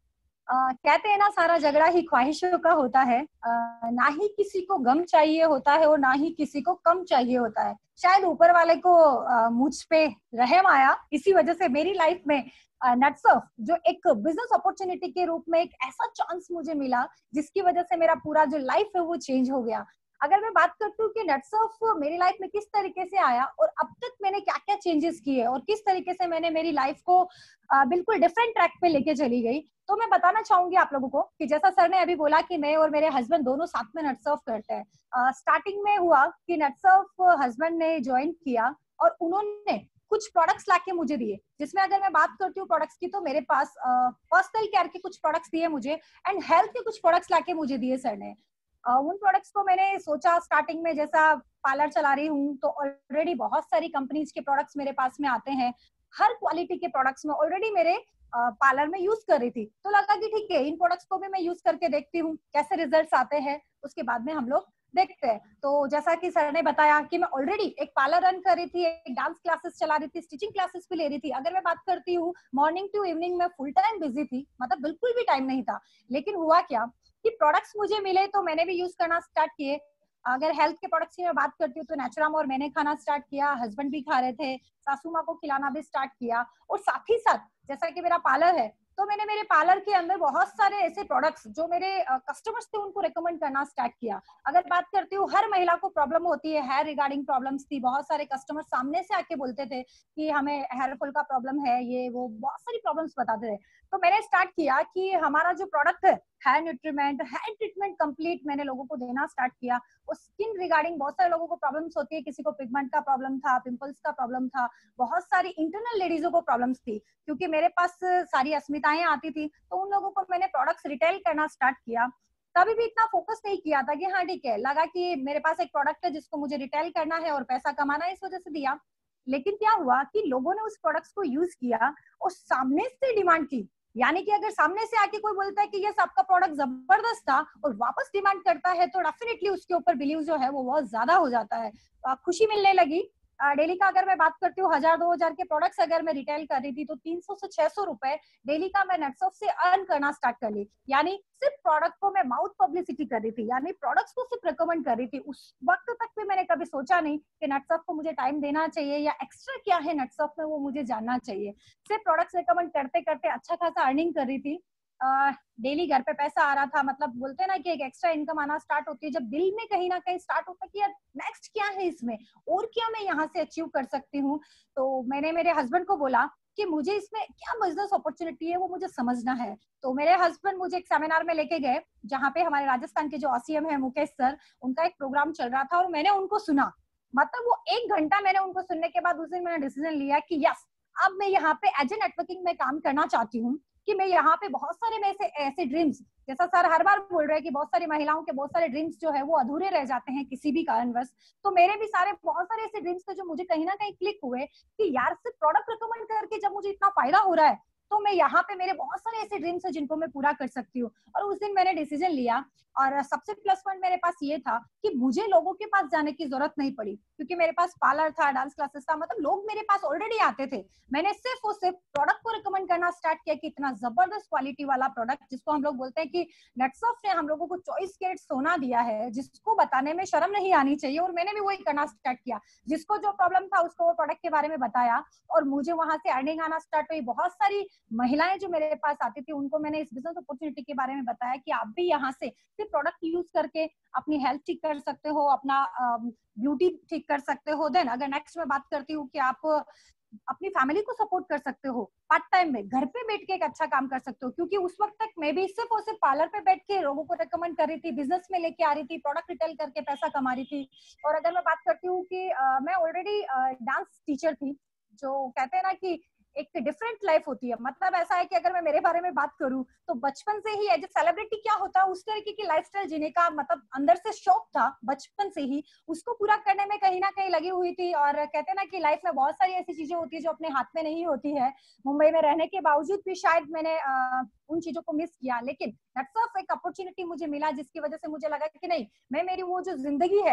कहते हैं ना, सारा झगड़ा ही ख्वाहिशों का होता है। ना ही किसी को गम चाहिए होता है और ना ही किसी को कम चाहिए होता है। शायद ऊपर वाले को मुझ पे रहम आया, इसी वजह से मेरी लाइफ में नटसर्फ जो एक बिजनेस अपॉर्चुनिटी के रूप में एक ऐसा चांस मुझे मिला, जिसकी वजह से मेरा पूरा जो लाइफ है वो चेंज हो गया। अगर मैं बात करती हूँ कि नटसर्फ मेरी लाइफ में किस तरीके से आया और अब तक मैंने क्या क्या चेंजेस किए और किस तरीके से मैंने मेरी लाइफ को बिल्कुल डिफरेंट ट्रैक पे लेके चली गई, तो मैं बताना चाहूंगी आप लोगों को कि जैसा सर ने अभी बोला कि मैं और मेरे हस्बैंड दोनों साथ में नटसर्फ करते हैं। स्टार्टिंग में हुआ कि नटसर्फ हस्बैंड ने ज्वाइन किया और उन्होंने कुछ प्रोडक्ट्स लाके मुझे दिए, जिसमें अगर मैं बात करती हूँ प्रोडक्ट्स की, तो मेरे पास पर्सनल केयर के कुछ प्रोडक्ट्स दिए मुझे एंड हेल्थ के कुछ प्रोडक्ट्स लाके मुझे दिए सर ने। उन प्रोडक्ट्स को मैंने सोचा स्टार्टिंग में, जैसा पार्लर चला रही हूँ तो ऑलरेडी बहुत सारी कंपनीज के प्रोडक्ट्स मेरे पास में आते हैं, हर क्वालिटी के प्रोडक्ट्स में ऑलरेडी मेरे पार्लर में यूज कर रही थी, तो लगा कि ठीक है इन प्रोडक्ट्स को भी मैं यूज करके देखती हूँ कैसे रिजल्ट्स आते हैं, उसके बाद में हम लोग देखते हैं। तो जैसा कि सर ने बताया कि मैं ऑलरेडी एक पार्लर रन कर रही थी, एक डांस क्लासेस चला रही थी, स्टिचिंग क्लासेस भी ले रही थी। अगर मैं बात करती हूँ मॉर्निंग टू इवनिंग में फुल टाइम बिजी थी, मतलब बिल्कुल भी टाइम नहीं था। लेकिन हुआ क्या कि प्रोडक्ट्स मुझे मिले तो मैंने भी यूज करना स्टार्ट किए। अगर हेल्थ के प्रोडक्ट्स की मैं बात करती हूँ तो नेचुराम और मैंने खाना स्टार्ट किया, हस्बैंड भी खा रहे थे, सासू माँ को खिलाना भी स्टार्ट किया। और साथ ही साथ जैसा कि मेरा पार्लर है, तो मैंने मेरे पार्लर के अंदर बहुत सारे ऐसे प्रोडक्ट्स जो मेरे कस्टमर्स थे उनको रेकमेंड करना स्टार्ट किया। अगर बात करती हूँ, हर महिला को प्रॉब्लम होती है, हेयर रिगार्डिंग प्रॉब्लम्स थी, बहुत सारे कस्टमर सामने से आके बोलते थे कि हमें हेयर फॉल का प्रॉब्लम है, ये वो बहुत सारी प्रॉब्लम्स बताते थे। तो मैंने स्टार्ट किया कि हमारा जो प्रोडक्ट है hair nutriment, hair treatment complete मैंने लोगों को देना स्टार्ट किया। और स्किन रिगार्डिंग बहुत सारे लोगों को प्रॉब्लम्स होती है, किसी को पिगमेंट का प्रॉब्लम था, पिंपल्स का प्रॉब्लम था, बहुत सारी इंटरनल लेडीजों को प्रॉब्लम्स थी। क्योंकि मेरे पास सारी अस्मिताएं आती थी, तो उन लोगों को मैंने प्रोडक्ट्स रिटेल करना स्टार्ट किया। कभी भी इतना फोकस नहीं किया था कि हाँ ठीक है, लगा कि मेरे पास एक प्रोडक्ट है जिसको मुझे रिटेल करना है और पैसा कमाना है, इस वजह से दिया। लेकिन क्या हुआ कि लोगों ने उस प्रोडक्ट्स को यूज किया और सामने से डिमांड की। यानी कि अगर सामने से आके कोई बोलता है कि यस आपका प्रोडक्ट जबरदस्त था और वापस डिमांड करता है, तो डेफिनेटली उसके ऊपर बिलीव जो है वो बहुत ज्यादा हो जाता है, खुशी मिलने लगी। डेली का अगर मैं बात करती हूँ 1000-2000 के प्रोडक्ट्स अगर मैं रिटेल कर रही थी, तो 300 से 600 रुपए डेली का मैं नटसर्फ से अर्न करना स्टार्ट कर ली। यानी सिर्फ प्रोडक्ट को मैं माउथ पब्लिसिटी कर रही थी, यानी प्रोडक्ट्स को सिर्फ रिकमेंड कर रही थी। उस वक्त तक भी मैंने कभी सोचा नहीं कि नटसर्फ को मुझे टाइम देना चाहिए या एक्स्ट्रा क्या है नटसर्फ में वो मुझे जानना चाहिए। सिर्फ प्रोडक्ट्स रिकमेंड करते करते अच्छा खासा अर्निंग कर रही थी। डेली घर पे पैसा आ रहा था, मतलब बोलते हैं ना कि एक एक्स्ट्रा इनकम आना स्टार्ट होती है जब दिल में कहीं ना कहीं स्टार्ट होता है कि यार नेक्स्ट क्या है इसमें और क्या मैं यहाँ से अचीव कर सकती हूँ। तो मैंने मेरे हस्बैंड को बोला कि मुझे इसमें क्या बिजनेस अपॉर्चुनिटी है वो मुझे समझना है। तो मेरे हस्बैंड मुझे एक सेमिनार में लेके गए, जहाँ पे हमारे राजस्थान के जो ऑसीएम है मुकेश सर, उनका एक प्रोग्राम चल रहा था और मैंने उनको सुना। मतलब वो 1 घंटा मैंने उनको सुनने के बाद उस दिन मैंने डिसीजन लिया कि यस अब मैं यहाँ पे एज ए नेटवर्किंग में काम करना चाहती हूँ, कि मैं यहाँ पे बहुत सारे में ऐसे ड्रीम्स, जैसा सर हर बार बोल रहे हैं कि बहुत सारी महिलाओं के बहुत सारे ड्रीम्स जो है वो अधूरे रह जाते हैं किसी भी कारणवश। तो मेरे भी सारे बहुत सारे ऐसे ड्रीम्स थे जो मुझे कहीं ना कहीं क्लिक हुए कि यार सिर्फ प्रोडक्ट रिकमेंड करके जब मुझे इतना फायदा हो रहा है, तो मैं यहाँ पे मेरे बहुत सारे ऐसे ड्रीम्स है जिनको मैं पूरा कर सकती हूँ। और उस दिन मैंने डिसीजन लिया और सबसे प्लस पॉइंट मेरे पास ये था कि मुझे लोगों के पास जाने की जरूरत नहीं पड़ी, क्योंकि मेरे पास पार्लर था, डांस क्लासेस था, मतलब लोग मेरे पास ऑलरेडी आते थे। मैंने सिर्फ और सिर्फ प्रोडक्ट को रिकमेंड करना स्टार्ट किया कि इतना जबरदस्त क्वालिटी वाला प्रोडक्ट, जिसको हम लोग बोलते हैं कि नटसर्फ ने हम लोगों को चॉइस कैरेट सोना दिया है, जिसको बताने में शर्म नहीं आनी चाहिए। और मैंने भी वही करना स्टार्ट किया, जिसको जो प्रॉब्लम था उसको वो प्रोडक्ट के बारे में बताया और मुझे वहां से अर्निंग आना स्टार्ट हुई। बहुत सारी महिलाएं जो मेरे पास आती थी उनको मैंने इस बिजनेस अपॉर्चुनिटी के बारे में बताया कि आप भी यहाँ से सिर्फ प्रोडक्ट यूज करके अपनी हेल्थ ठीक कर सकते हो, अपना ब्यूटी ठीक कर सकते हो। देन अगर नेक्स्ट मैं बात करती हूँ कि आप अपनी फैमिली को सपोर्ट कर सकते हो, पार्ट टाइम में घर पे बैठ के एक अच्छा काम कर सकते हो। क्योंकि उस वक्त तक मैं भी सिर्फ और सिर्फ पार्लर पे बैठ के लोगों को रेकमेंड कर रही थी, बिजनेस में लेके आ रही थी, प्रोडक्ट रिटेल करके पैसा कमा रही थी। और अगर मैं बात करती हूँ कि मैं ऑलरेडी डांस टीचर थी, जो कहते हैं ना कि एक डिफरेंट लाइफ होती है। मतलब ऐसा है कि अगर मैं मेरे बारे में बात करूं तो बचपन से ही एज ए सेलिब्रिटी क्या होता है उस तरीके की लाइफस्टाइल जीने का मतलब अंदर से शौक था, बचपन से ही उसको पूरा करने में कहीं ना कहीं लगी हुई थी। और कहते हैं ना कि लाइफ में बहुत सारी ऐसी चीजें होती है जो अपने हाथ में नहीं होती है। मुंबई में रहने के बावजूद भी शायद मैंने उन चीजों को मिस किया, लेकिन नटसर्फ एक अपॉर्चुनिटी मुझे मिला जिसकी वजह से मुझे लगा कि नहीं, मैं मेरी वो जो जिंदगी है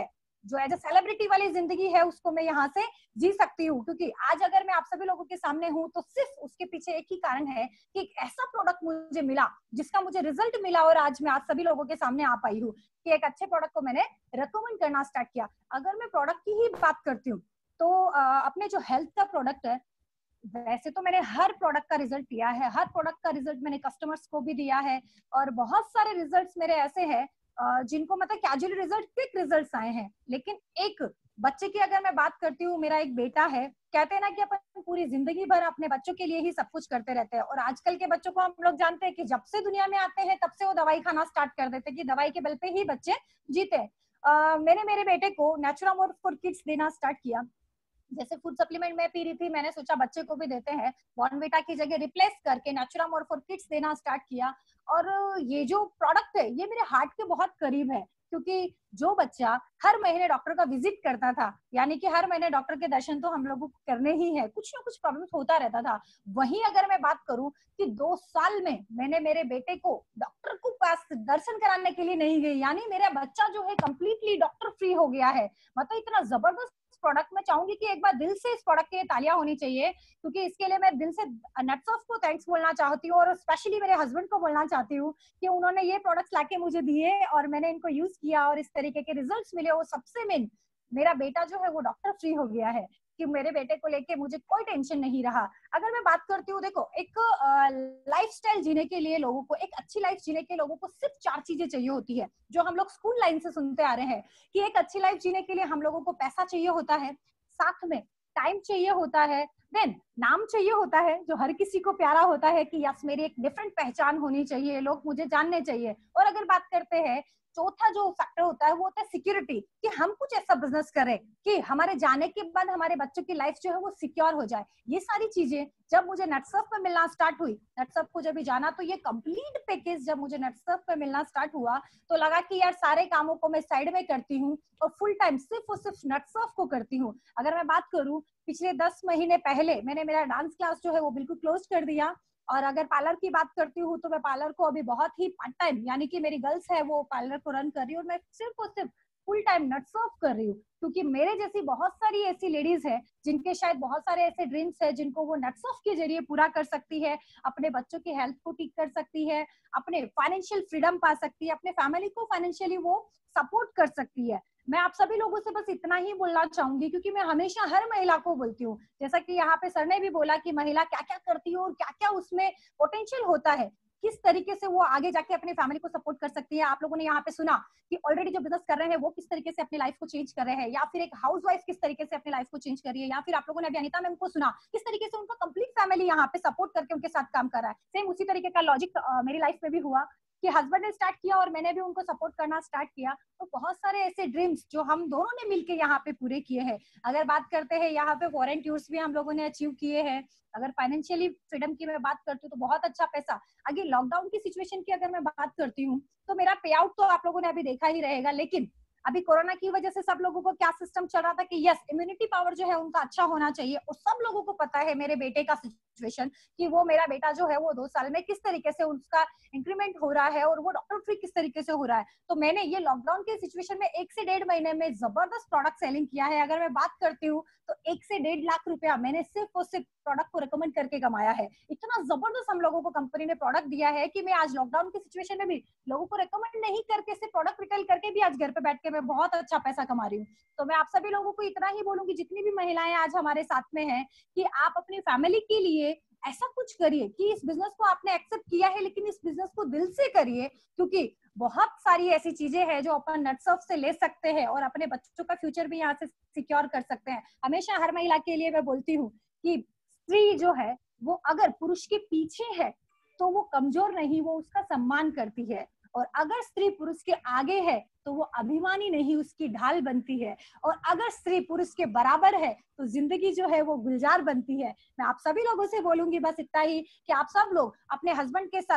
जो एज अ सेलिब्रिटी वाली जिंदगी है उसको मैं यहाँ से जी सकती हूँ। क्योंकि आज अगर मैं आप सभी लोगों के सामने हूँ तो सिर्फ उसके पीछे एक ही कारण है कि एक ऐसा प्रोडक्ट मुझे मिला जिसका मुझे रिजल्ट मिला और आज मैं आप सभी लोगों के सामने आ पाई हूँ कि एक अच्छे प्रोडक्ट को मैंने रिकमेंड करना स्टार्ट किया। अगर मैं प्रोडक्ट की ही बात करती हूँ तो अपने जो हेल्थ का प्रोडक्ट है, वैसे तो मैंने हर प्रोडक्ट का रिजल्ट दिया है, हर प्रोडक्ट का रिजल्ट मैंने कस्टमर्स को भी दिया है और बहुत सारे रिजल्ट्स मेरे ऐसे हैं जिनको मतलब कैजुअल रिजल्ट, क्विक रिजल्ट्स आए हैं। लेकिन एक बच्चे की अगर मैं बात करती हूँ, मेरा एक बेटा है, कहते हैं ना कि अपन पूरी जिंदगी भर अपने बच्चों के लिए ही सब कुछ करते रहते हैं और आजकल के बच्चों को हम लोग जानते हैं कि जब से दुनिया में आते हैं तब से वो दवाई खाना स्टार्ट कर देते हैं कि दवाई के बल पे ही बच्चे जीते हैं। मैंने मेरे बेटे को नेचुरामोर फॉर किड्स देना स्टार्ट किया। जैसे फूड सप्लीमेंट मैं पी रही थी, मैंने सोचा बच्चे को भी देते हैं, बॉर्नविटा की जगह रिप्लेस करके नेचुरामोर फॉर किड्स देना स्टार्ट किया। और ये जो प्रोडक्ट है ये मेरे हार्ट के बहुत करीब है क्योंकि जो बच्चा हर महीने डॉक्टर का विजिट करता था, यानी कि हर महीने डॉक्टर के दर्शन तो हम लोगों को करने ही है, कुछ ना कुछ प्रॉब्लम होता रहता था। वहीं अगर मैं बात करूं कि 2 साल में मैंने मेरे बेटे को डॉक्टर को पास दर्शन कराने के लिए नहीं गई, यानी मेरा बच्चा जो है कंप्लीटली डॉक्टर फ्री हो गया है। मतलब इतना जबरदस्त प्रोडक्ट, मैं चाहूंगी कि एक बार दिल से इस प्रोडक्ट के लिए तालियां होनी चाहिए क्योंकि इसके लिए मैं दिल से नेटसॉफ्ट को थैंक्स बोलना चाहती हूँ और स्पेशली मेरे हस्बैंड को बोलना चाहती हूँ कि उन्होंने ये प्रोडक्ट्स लाके मुझे दिए और मैंने इनको यूज किया और इस तरीके के रिजल्ट्स मिले। वो सबसे मेन, मेरा बेटा जो है वो डॉक्टर फ्री हो गया है कि मेरे बेटे को लेके मुझे कोई टेंशन नहीं रहा। अगर मैं बात करती हूँ, देखो एक लाइफस्टाइल जीने के लिए लोगों को, एक अच्छी लाइफ जीने के लोगों को सिर्फ 4 चीजें चाहिए होती है जो हम लोग स्कूल लाइन से सुनते आ रहे हैं कि एक अच्छी लाइफ जीने के लिए हम लोगों को पैसा चाहिए होता है, साथ में टाइम चाहिए होता है, देन नाम चाहिए होता है जो हर किसी को प्यारा होता है कि यस मेरी एक डिफरेंट पहचान होनी चाहिए, लोग मुझे जानने चाहिए। और अगर बात करते हैं चौथा जो फैक्टर होता है वो होता है सिक्योरिटी, कि हम कुछ ऐसा बिजनेस करें कि हमारे जाने के बाद हमारे बच्चों की लाइफ जो है वो सिक्योर हो जाए। ये सारी चीजें जब मुझे नेटसर्फ पे मिलना स्टार्ट हुई, नेटसर्फ को जब भी जाना तो ये कंप्लीट पैकेज जब मुझे नेटसर्फ पे मिलना स्टार्ट हुआ तो लगा कि यार सारे कामों को मैं साइड में करती हूँ और फुल टाइम सिर्फ और सिर्फ नेटसर्फ को करती हूँ। अगर मैं बात करूँ पिछले 10 महीने पहले मैंने मेरा डांस क्लास जो है वो बिल्कुल क्लोज कर दिया और अगर पार्लर की बात करती हूँ तो मैं पार्लर को अभी बहुत ही पार्ट टाइम, यानी कि मेरी गर्ल्स है वो पार्लर को रन कर रही है और मैं सिर्फ और सिर्फ फुल टाइम नेटसर्फ कर रही हूँ क्योंकि मेरे जैसी बहुत सारी ऐसी लेडीज है जिनके शायद बहुत सारे ऐसे ड्रीम्स है जिनको वो नेटसर्फ के जरिए पूरा कर सकती है, अपने बच्चों की हेल्थ को ठीक कर सकती है, अपने फाइनेंशियल फ्रीडम पा सकती है, अपने फैमिली को फाइनेंशियली वो सपोर्ट कर सकती है। मैं आप सभी लोगों से बस इतना ही बोलना चाहूंगी क्योंकि मैं हमेशा हर महिला को बोलती हूँ, जैसा कि यहाँ पे सर ने भी बोला कि महिला क्या क्या करती है और क्या क्या उसमें पोटेंशियल होता है, किस तरीके से वो आगे जाके अपनी फैमिली को सपोर्ट कर सकती है। आप लोगों ने यहाँ पे सुना कि ऑलरेडी जो बिजनेस कर रहे हैं वो किस तरीके से अपनी लाइफ को चेंज कर रहे हैं, या फिर एक हाउसवाइफ किस तरीके से अपनी लाइफ को चेंज कर रही है, या फिर आप लोगों ने अभी अनिता मैम को सुना किस तरीके से उनका कंप्लीट फैमिली यहाँ पे सपोर्ट करके उनके साथ काम कर रहा है। सेम उसी तरीके का लॉजिक मेरी लाइफ में भी हुआ कि हस्बैंड ने स्टार्ट किया और मैंने भी उनको सपोर्ट करना स्टार्ट किया। तो बहुत सारे ऐसे ड्रीम्स जो हम दोनों ने मिलके यहाँ पे पूरे किए हैं। अगर बात करते हैं यहाँ पे फॉरेन टूर्स भी हम लोगों ने अचीव किए हैं। अगर फाइनेंशियली फ्रीडम की मैं बात करती हूँ तो बहुत अच्छा पैसा, अगर लॉकडाउन की सिचुएशन की अगर मैं बात करती हूँ तो मेरा पे आउट तो आप लोगों ने अभी देखा ही रहेगा, लेकिन अभी कोरोना की वजह से सब लोगों को क्या सिस्टम चल रहा था कि यस इम्यूनिटी पावर जो है उनका अच्छा होना चाहिए और सब लोगों को पता है मेरे बेटे का सिचुएशन कि वो मेरा बेटा जो है वो 2 साल में किस तरीके से उसका इंक्रीमेंट हो रहा है और वो डॉक्टर फ्री किस तरीके से हो रहा है। तो मैंने ये लॉकडाउन के सिचुएशन में 1 से 1.5 महीने में जबरदस्त प्रोडक्ट सेलिंग किया है। अगर मैं बात करती हूँ तो 1 से 1.5 लाख रुपया मैंने सिर्फ और सिर्फ प्रोडक्ट को रिकमेंड करके कमाया है। इतना जबरदस्त हम लोगों को कंपनी ने प्रोडक्ट दिया है कि मैं आज लॉकडाउन की सिचुएशन में भी लोगों को रिकमेंड नहीं करके सिर्फ प्रोडक्ट रिटेल करके भी आज घर पे बैठ के मैं बहुत अच्छा पैसा कमा रही हूँ। तो मैं आप सभी लोगों को इतना ही बोलूंगी, जितनी भी महिलाएं आज हमारे साथ में हैं, कि आप अपनी फैमिली के लिए ऐसा कुछ करिए कि इस बिजनेस को आपने एक्सेप्ट किया है लेकिन इस बिजनेस को दिल से करिए, क्योंकि बहुत सारी ऐसी चीजें हैं जो अपन नेटसर्फ से ले सकते हैं और अपने बच्चों का फ्यूचर भी यहाँ से सिक्योर कर सकते हैं। हमेशा हर महिला के लिए मैं बोलती हूँ कि स्त्री जो है वो अगर पुरुष के पीछे है तो वो कमजोर नहीं, वो उसका सम्मान करती है, और अगर स्त्री पुरुष के आगे है तो वो अभिमानी नहीं, उसकी ढाल बनती है, और अगर स्त्री पुरुष के बराबर है तो जिंदगी जो है वो गुलजार बनती है। मैं आप सभी लोगों से बोलूंगी बस इतना ही कि आप सब लोग अपने हस्बैंड के साथ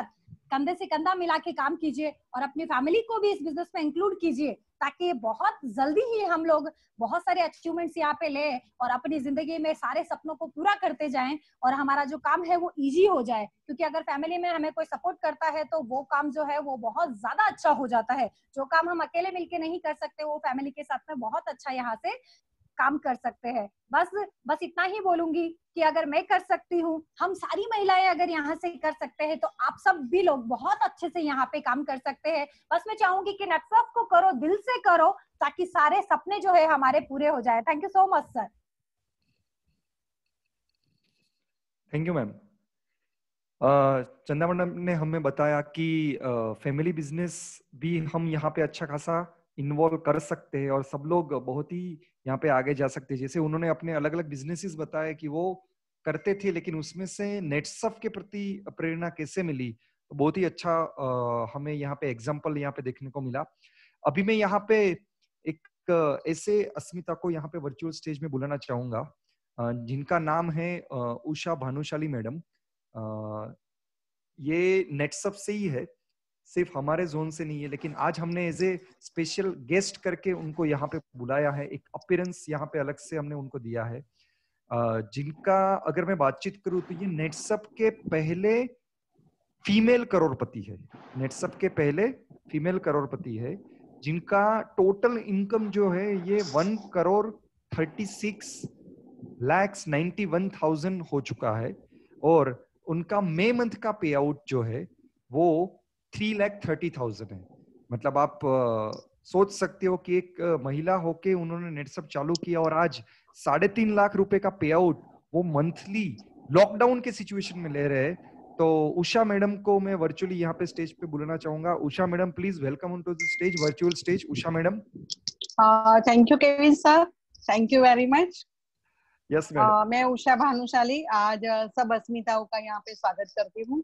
कंधे से कंधा मिला के काम कीजिए और अपनी फैमिली को भी इस बिजनेस में इंक्लूड कीजिए, ताकि बहुत जल्दी ही हम लोग बहुत सारे अचीवमेंट्स यहाँ पे ले और अपनी जिंदगी में सारे सपनों को पूरा करते जाएं और हमारा जो काम है वो इजी हो जाए। क्योंकि अगर फैमिली में हमें कोई सपोर्ट करता है तो वो काम जो है वो बहुत ज्यादा अच्छा हो जाता है। जो काम हम अकेले मिलके नहीं कर सकते वो फैमिली के साथ में बहुत अच्छा यहाँ से काम कर सकते हैं। बस इतना ही बोलूंगी कि अगर मैं कर सकती हूँ, हम सारी महिलाएं अगर यहाँ से कर सकते हैं तो आप सब भी लोग बहुत अच्छे से यहाँ पे काम कर सकते हैं। बस मैं चाहूंगी कि नेटवर्क को करो, दिल से करो, ताकि सारे सपने जो है हमारे पूरे हो जाए। Thank you so much sir. Thank you ma'am. Chanda madam ने हमें बताया कि फैमिली बिजनेस भी हम यहाँ पे अच्छा खासा इन्वॉल्व कर सकते हैं और सब लोग बहुत ही यहाँ पे आगे जा सकते हैं। जैसे उन्होंने अपने अलग अलग बिजनेसेस बताए कि वो करते थे, लेकिन उसमें से नेटसर्फ के प्रति प्रेरणा कैसे मिली, तो बहुत ही अच्छा हमें यहाँ पे एग्जाम्पल यहाँ पे देखने को मिला। अभी मैं यहाँ पे एक ऐसे अस्मिता को यहाँ पे वर्चुअल स्टेज में बुलाना चाहूंगा जिनका नाम है उषा भानुशाली मैडम। ये नेटसर्फ से ही है, सिर्फ हमारे जोन से नहीं है, लेकिन आज हमने एज ए स्पेशल गेस्ट करके उनको यहाँ पे बुलाया है। एक अपीयरेंस यहाँ पे अलग से हमने उनको दिया है, जिनका अगर मैं बातचीत करूँ तो ये नेटसर्फ के पहले फीमेल करोड़पति है। नेटसर्फ के पहले फीमेल करोड़पति है, जिनका टोटल इनकम जो है ये 1,36,91,000 हो चुका है और उनका मई मंथ का पे आउट जो है वो 3,30,000 है। मतलब आप सोच सकते हो कि एक महिला होके उन्होंने नेटसर्फ चालू किया और आज 3.5 लाख रुपए का पे आउट वो मंथली लॉकडाउन के सिचुएशन में ले रहे हैं। तो उषा मैडम को मैं वर्चुअली यहाँ पे स्टेज पे बुलाना चाहूंगा। Usha madam please welcome on to the stage, virtual stage. Usha madam. Thank you Kevin sir, thank you very much. Yes madam. मैं उषा भानुशाली आज सब अस्मिताओं का यहाँ पे स्वागत करती हूँ।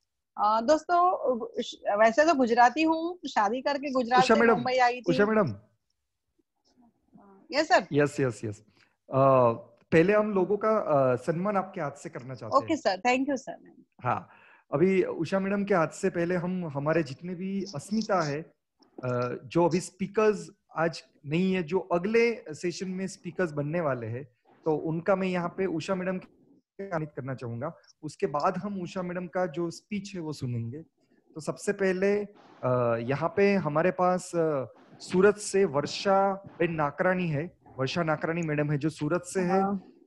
दोस्तों वैसे तो गुजराती हूँ, शादी करके गुजरात से मुंबई आई थी। Usha madam. Yes sir. Yes. पहले हम लोगों का सम्मान आपके हाथ से करना चाहते हैं। Okay sir, thank you sir. हाँ, अभी उषा मैडम के हाथ से पहले हम हमारे जितने भी अस्मिता है जो अभी स्पीकर्स आज नहीं है, जो अगले सेशन में स्पीकर्स बनने वाले हैं, तो उनका मैं यहाँ पे उषा मैडम सम्मानित करना चाहूंगा। उसके बाद हम उषा मैडम का जो स्पीच है वो सुनेंगे। तो सबसे पहले यहाँ पे हमारे पास सूरत से वर्षा बेन नाकरानी है। वर्षा नाकरानी मैडम है जो सूरत से है।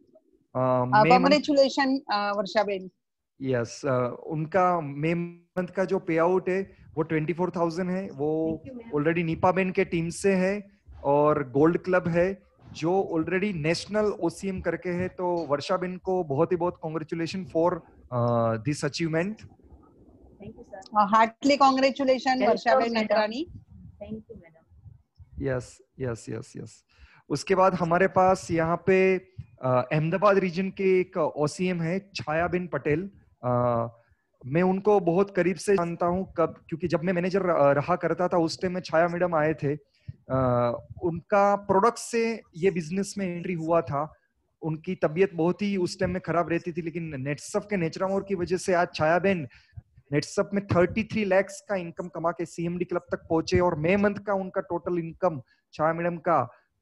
Congratulation Varsha Ben. यस, उनका मई मंथ का जो पे आउट है वो 24,000 है। वो ऑलरेडी नीपा बेन के टीम से है और गोल्ड क्लब है जो ऑलरेडी नेशनल ओसीएम करके है। तो वर्षा बेन को बहुत ही बहुत congratulation for this achievement. Thank you sir. Heartly congratulation Varsha ben Nakrani. Thank you madam. Yes. उसके बाद हमारे पास यहाँ पे अहमदाबाद रीजन के एक ओसीएम है छायाबेन पटेल। मैं उनको बहुत करीब से जानता हूँ, क्योंकि जब मैं मैनेजर रहा करता था उस टाइम में छाया मैडम आए थे। उनका प्रोडक्ट से ये बिजनेस में एंट्री हुआ था। उनकी तबीयत बहुत ही उस टाइम में खराब रहती थी, लेकिन नेटसर्फ के नेचरामोर की वजह से आज छाया बेन नेटसर्फ में 33 लाख का इनकम कमा के सीएमडी क्लब तक पहुंचे और मई मंथ का उनका टोटल इनकम छाया मैडम का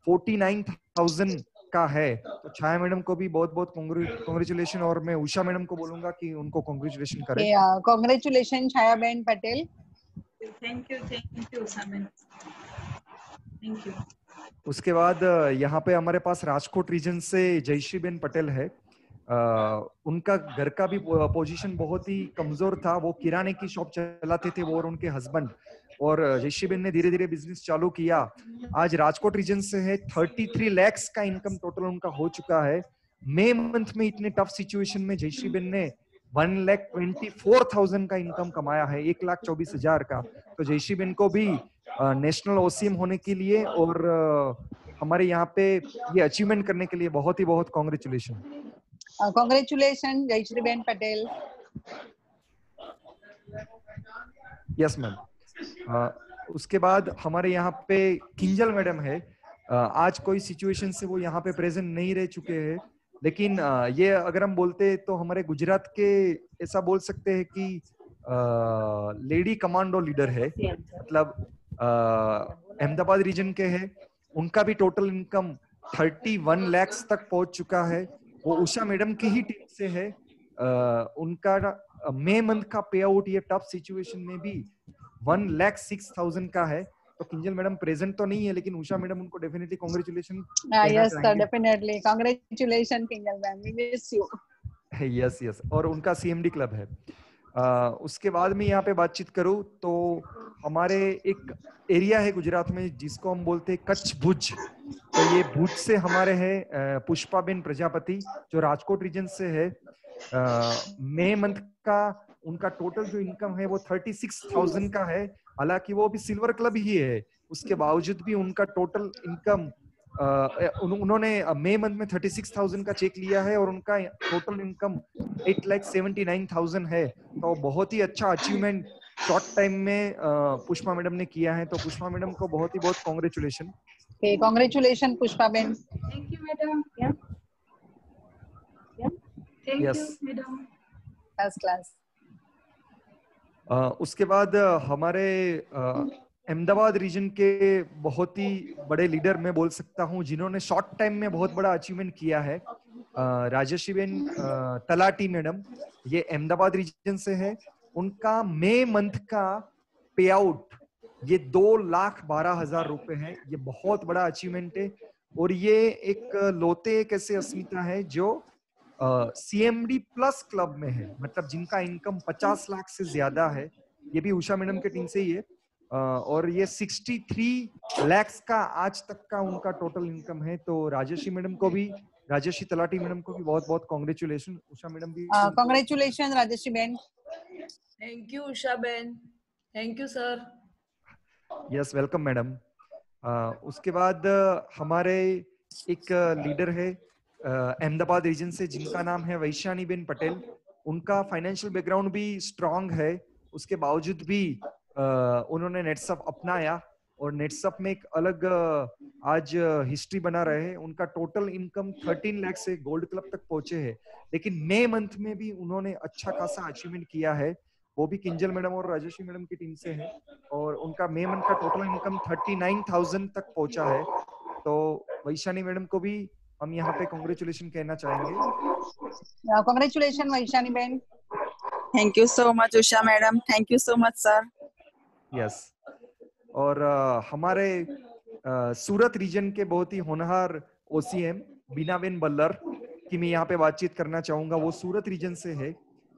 49,000 का है। तो छाया मैडम को भी बहुत बहुत कांग्रेचुलेशन और मैं उषा मैडम को बोलूंगा कि उनको कांग्रेचुलेशन करें। Congratulation Chhaya ben Patel. Thank you Usha madam, thank you. उसके बाद यहाँ पे हमारे पास राजकोट रीजन से जयश्री बेन पटेल है। उनका घर का भी पोजीशन बहुत ही कमजोर था। वो किराने की शॉप चलाते थे वो और उनके हस्बैंड, और जयश्री बेन ने धीरे धीरे बिजनेस चालू किया। आज राजकोट रीजन से है। 33 लाख का इनकम टोटल उनका हो चुका है। मई मंथ में इतने टफ सिचुएशन में जयश्री बेन ने 1,24,000 का इनकम कमाया है, 1,24,000 का। तो जयश्री बेन को भी नेशनल ओसीएम होने के लिए और हमारे यहाँ पे ये अचीवमेंट करने के लिए बहुत ही बहुत congratulation. Congratulation Jayshree ben Patel. Yes ma'am. उसके बाद हमारे यहाँ पे किंजल मैडम है। आज कोई सिचुएशन से वो यहाँ पे प्रेजेंट नहीं रह चुके हैं, लेकिन ये अगर हम बोलते तो हमारे गुजरात के ऐसा बोल सकते हैं कि लेडी कमांडो लीडर है, मतलब अहमदाबाद रीजन के है। उनका भी टोटल इनकम 31 लाख तक पहुंच चुका है। वो उषा मैडम की ही टीम से है। उनका मई मंथ का पे आउट ये टफ सिचुएशन में भी 1,06,000 का है। तो किंजल मैडम प्रेजेंट तो नहीं है, लेकिन उषा मैडम उनको definitely congratulation Yes, sir, definitely. Congratulations, Kinjal ma'am. We miss you. Yes yes, और उनका सीएमडी क्लब है। उसके बाद में यहाँ पे बातचीत करूँ तो हमारे एक एरिया है गुजरात में जिसको हम बोलते हैं कच्छ भुज। तो ये भुज से हमारे है पुष्पाबेन प्रजापति जो राजकोट रीजन से है। मई मंथ का उनका टोटल जो इनकम है वो 36,000 का है। हालांकि वो भी सिल्वर क्लब ही है, उसके बावजूद भी उनका टोटल इनकम उन्होंने मई मंथ में 36,000 का चेक लिया है और उनका टोटल इनकम 8,79,000 है। तो बहुत ही अच्छा अचीवमेंट शॉर्ट टाइम में पुष्पा मैडम ने किया है। तो पुष्पा मैडम को बहुत ही बहुत congratulation. Okay, congratulations, Pushpa Ben. Thank you, madam. Yeah. Thank Yes. you, madam. First class. उसके बाद हमारे अहमदाबाद रीजन के बहुत ही बड़े लीडर मैं बोल सकता हूँ जिन्होंने शॉर्ट टाइम में बहुत बड़ा अचीवमेंट किया है, राजश्री बेन तलाटी मैडम। ये अहमदाबाद रीजन से है। उनका मई मंथ का पे आउट ये 2,12,000 रुपए है। ये बहुत बड़ा अचीवमेंट है। और ये एक लोते एक ऐसे अस्मिता है जो सीएमडी प्लस क्लब में है, मतलब जिनका इनकम 50 लाख से ज्यादा है। ये भी उषा मैडम के टीम से ही है। और ये 63 लाख का आज तक का उनका टोटल इनकम है। तो राजश्री मैडम को भी, राजश्री तलाटी मैडम को भी बहुत बहुत कांग्रेचुलेशन। उषा मैडम भी Congratulations, Rajashri Ben. Thank you, Usha Ben. Thank you, sir. Yes welcome madam. उसके बाद हमारे एक लीडर है अहमदाबाद रीजन से जिनका नाम है वैशानी बेन पटेल। उनका फाइनेंशियल बैकग्राउंड भी स्ट्रांग है, उसके बावजूद भी उन्होंने नेटसप अपनाया और नेटसप में एक अलग आज हिस्ट्री बना रहे हैं। उनका टोटल इनकम 13 लाख से गोल्ड क्लब तक पहुंचे हैं। लेकिन मई मंथ में भी उन्होंने अच्छा खासा अचीवमेंट किया है। वो भी किंजल मैडम और राजश्री मैडम की टीम से है और उनका मई मंथ का टोटल इनकम 39,000 तक पहुंचा है। तो वैशानी मैडम को भी हम यहाँ पे कांग्रेचुलेशन कहना चाहेंगे। Congratulations, Vaishani Ben. Thank you so much, Usha madam. Thank you so much, sir. Yes. और हमारे सूरत रीजन के बहुत ही होनहार ओसीएम बीनाबेन बल्लर की मैं यहाँ पे बातचीत करना चाहूंगा। वो सूरत रीजन से है।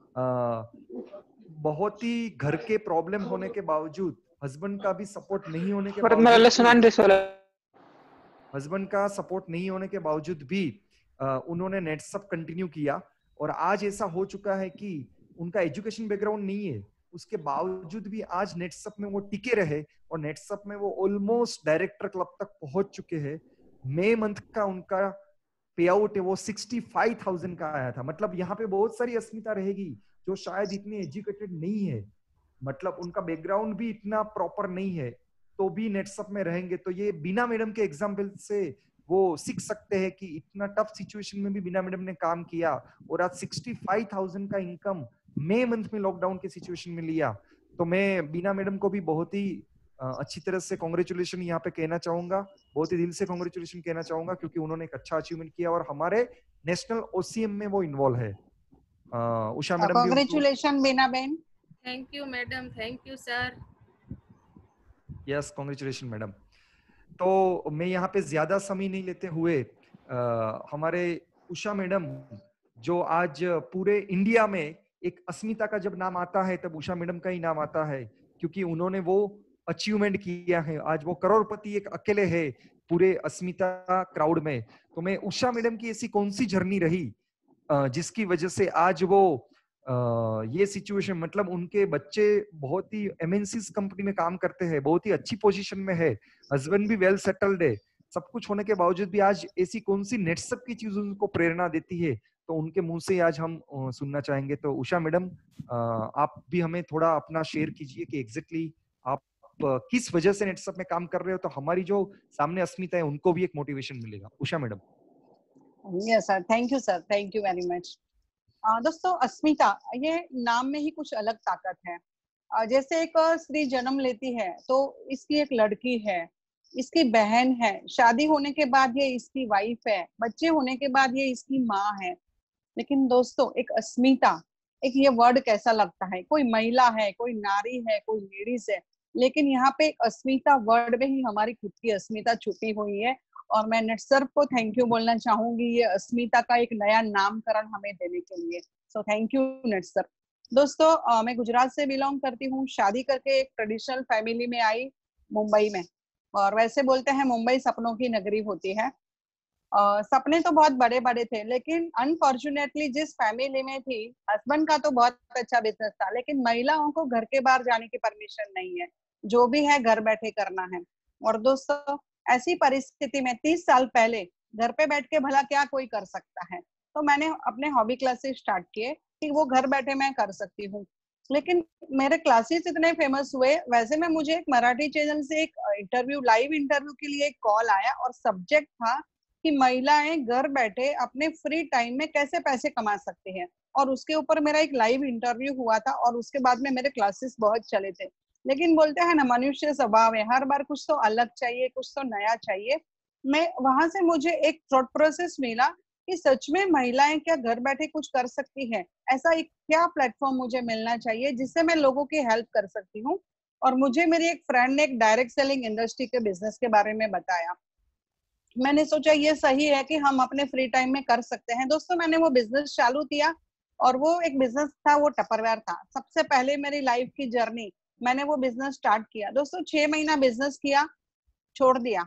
बहुत ही घर के प्रॉब्लम होने के बावजूद, हस्बैंड का भी सपोर्ट नहीं होने के बावजूद, हस्बैंड का सपोर्ट नहीं होने के बावजूद भी उन्होंने नेटसप कंटिन्यू किया। और आज ऐसा हो चुका है कि उनका एजुकेशन बैकग्राउंड नहीं है, उसके बावजूद भी आज नेटसप में वो टिके रहे और नेटसप में वो ऑलमोस्ट डायरेक्टर क्लब तक पहुंच चुके हैं। मई मंथ का उनका पे आउट है वो 65,000 का आया था। मतलब यहाँ पे बहुत सारी अस्मिता रहेगी जो शायद इतनी एजुकेटेड नहीं है, मतलब उनका बैकग्राउंड भी इतना प्रॉपर नहीं है, तो भी नेटसप में रहेंगे। तो ये बीना मैडम के एग्जाम्पल से वो सीख सकते हैं कि इतना टफ सिचुएशन में भी बीना मैडम ने काम किया और आज 65,000 का इनकम मई मंथ में लॉकडाउन के सिचुएशन में लिया। तो मैं बीना मैडम को भी बहुत ही अच्छी तरह से कांग्रेचुलेशन यहाँ पे कहना चाहूंगा, बहुत ही दिल से कांग्रेचुलेशन कहना चाहूंगा, क्योंकि उन्होंने एक अच्छा अचीवमेंट किया और हमारे नेशनल ओसीएम में वो इन्वॉल्व है। Usha madam, Congratulations, Beena Ben. Thank you, madam. Thank you, sir. Yes congratulation madam. तो मैं यहाँ पे ज्यादा समय नहीं लेते हुए हमारे उषा मैडम जो आज पूरे इंडिया में एक अस्मिता का जब नाम आता है तब उषा मैडम का ही नाम आता है, क्योंकि उन्होंने वो अचीवमेंट किया है। आज वो करोड़पति एक अकेले है पूरे अस्मिता क्राउड में। तो मैं उषा मैडम की ऐसी कौन सी जर्नी रही जिसकी वजह से आज वो ये सिचुएशन, मतलब उनके बच्चे बहुत ही एमएनसीज कंपनी में काम करते हैं, बहुत ही अच्छी पोजीशन में है, हस्बैंड भी वेल सेटल्ड है, सब कुछ होने के बावजूद भी आज ऐसी कौन सी नेटसप की चीज उनको प्रेरणा देती है, तो उनके मुंह से आज हम सुनना चाहेंगे। तो उषा मैडम आप भी हमें थोड़ा अपना शेयर कीजिए कि एग्जैक्टली आप किस वजह से नेटसप में काम कर रहे हो, तो हमारी जो सामने अस्मिता है उनको भी एक मोटिवेशन मिलेगा। Usha madam. Yes, sir. Thank you, sir. Thank you very much. दोस्तों अस्मिता, ये नाम में ही कुछ अलग ताकत है। जैसे एक स्त्री जन्म लेती है तो इसकी एक लड़की है, इसकी बहन है, शादी होने के बाद ये इसकी वाइफ है, बच्चे होने के बाद ये इसकी माँ है। लेकिन दोस्तों एक अस्मिता, एक ये वर्ड कैसा लगता है, कोई महिला है, कोई नारी है, कोई लेडीज है, लेकिन यहाँ पे एक अस्मिता वर्ड में ही हमारी खुद की अस्मिता छुपी हुई है। और मैं नेट सर को थैंक यू बोलना चाहूंगी ये अस्मिता का एक नया नामकरण हमें देने के लिए। So thank you Net sir. दोस्तों मैं गुजरात से बिलोंग करती हूँ, शादी करके एक ट्रेडिशनल फैमिली में आई मुंबई में। और वैसे बोलते हैं मुंबई सपनों की नगरी होती है। सपने तो बहुत बड़े बड़े थे, लेकिन अनफॉर्चुनेटली जिस फैमिली में थी, हस्बैंड का तो बहुत अच्छा बिजनेस था, लेकिन महिलाओं को घर के बाहर जाने की परमिशन नहीं है, जो भी है घर बैठे करना है। और दोस्तों ऐसी परिस्थिति में 30 साल पहले घर पे बैठ के भला क्या कोई कर सकता है, तो मैंने अपने हॉबी क्लासेस स्टार्ट किए कि वो घर बैठे मैं कर सकती हूँ। लेकिन मेरे क्लासेस इतने फेमस हुए, वैसे में मुझे एक मराठी चैनल से एक इंटरव्यू, लाइव इंटरव्यू के लिए एक कॉल आया और सब्जेक्ट था कि महिलाएं घर बैठे अपने फ्री टाइम में कैसे पैसे कमा सकती हैं। और उसके ऊपर मेरा एक लाइव इंटरव्यू हुआ था और उसके बाद में मेरे क्लासेस बहुत चले थे। लेकिन बोलते हैं ना, मनुष्य स्वभाव है, हर बार कुछ तो अलग चाहिए, कुछ तो नया चाहिए। मैं वहां से मुझे एक थॉट प्रोसेस मिला कि सच में महिलाएं क्या घर बैठे कुछ कर सकती है, ऐसा एक क्या प्लेटफॉर्म मुझे मिलना चाहिए जिससे मैं लोगों की हेल्प कर सकती हूँ। और मुझे मेरी एक फ्रेंड ने एक डायरेक्ट सेलिंग इंडस्ट्री के बिजनेस के बारे में बताया। मैंने सोचा ये सही है कि हम अपने फ्री टाइम में कर सकते हैं। दोस्तों मैंने वो बिजनेस चालू किया और वो एक बिजनेस था, वो टपरवेयर था। सबसे पहले मेरी लाइफ की जर्नी, मैंने वो बिजनेस स्टार्ट किया। दोस्तों 6 महीना बिजनेस किया, छोड़ दिया।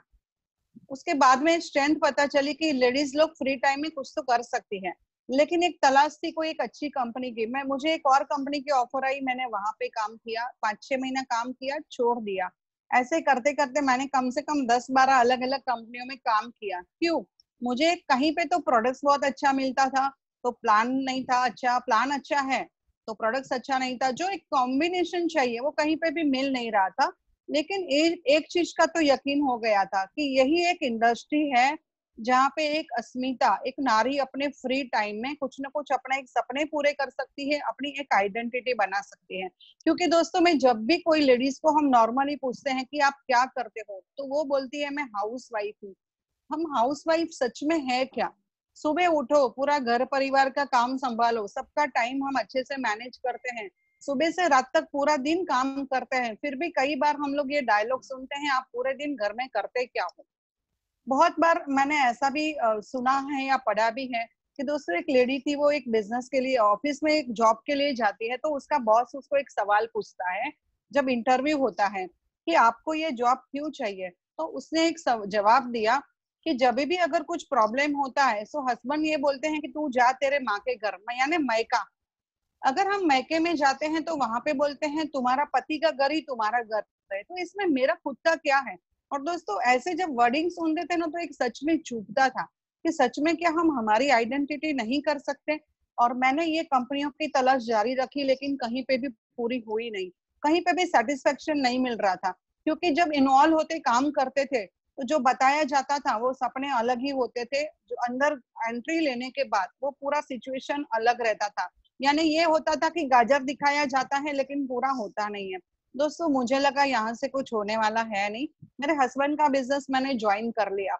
उसके बाद में स्ट्रेंथ पता चली कि लेडीज लोग फ्री टाइम में कुछ तो कर सकती है, लेकिन एक तलाश थी कोई एक अच्छी कंपनी की। मुझे एक और कंपनी की ऑफर आई, मैंने वहां पे काम किया, 5-6 महीना काम किया, छोड़ दिया। ऐसे करते करते मैंने कम से कम 10-12 अलग अलग कंपनियों में काम किया। क्यों? मुझे कहीं पे तो प्रोडक्ट्स बहुत अच्छा मिलता था, तो प्लान नहीं था अच्छा, प्लान अच्छा है तो प्रोडक्ट्स अच्छा नहीं था, जो एक कॉम्बिनेशन चाहिए वो कहीं पे भी मिल नहीं रहा था। लेकिन एक चीज का तो यकीन हो गया था कि यही एक इंडस्ट्री है जहाँ पे एक अस्मिता, एक नारी अपने फ्री टाइम में कुछ ना कुछ अपना एक सपने पूरे कर सकती है, अपनी एक आइडेंटिटी बना सकती है। क्योंकि दोस्तों मैं जब भी कोई लेडीज को हम नॉर्मली पूछते हैं कि आप क्या करते हो, तो वो बोलती है मैं हाउस वाइफ हूँ। हम हाउस वाइफ सच में है क्या? सुबह उठो, पूरा घर परिवार का काम संभालो, सबका टाइम हम अच्छे से मैनेज करते हैं, सुबह से रात तक पूरा दिन काम करते हैं, फिर भी कई बार हम लोग ये डायलॉग सुनते हैं, आप पूरे दिन घर में करते क्या हो। बहुत बार मैंने ऐसा भी सुना है या पढ़ा भी है कि दोस्तों एक लेडी थी, वो एक बिजनेस के लिए ऑफिस में एक जॉब के लिए जाती है, तो उसका बॉस उसको एक सवाल पूछता है जब इंटरव्यू होता है कि आपको ये जॉब क्यों चाहिए। तो उसने एक जवाब दिया कि जब भी अगर कुछ प्रॉब्लम होता है तो हस्बैंड ये बोलते हैं कि तू जा तेरे माँ के घर में, यानी मायका। अगर हम मैके में जाते हैं तो वहां पे बोलते हैं तुम्हारा पति का घर ही तुम्हारा घर है, तो इसमें मेरा खुद का क्या है। और दोस्तों ऐसे जब वर्डिंग सुनते थे ना, तो एक सच में चुभता था कि सच में क्या हम हमारी आइडेंटिटी नहीं कर सकते। और मैंने ये कंपनियों की तलाश जारी रखी, लेकिन कहीं पे भी पूरी हुई नहीं, कहीं पे भी सेटिस्फेक्शन नहीं मिल रहा था। क्योंकि जब इन्वॉल्व होते काम करते थे तो जो बताया जाता था वो सपने अलग ही होते थे, जो अंदर एंट्री लेने के बाद वो पूरा सिचुएशन अलग रहता था। यानी ये होता था कि गाजर दिखाया जाता है लेकिन पूरा होता नहीं है। दोस्तों मुझे लगा यहाँ से कुछ होने वाला है नहीं। मेरे हस्बैंड का बिजनेस मैंने ज्वाइन कर लिया,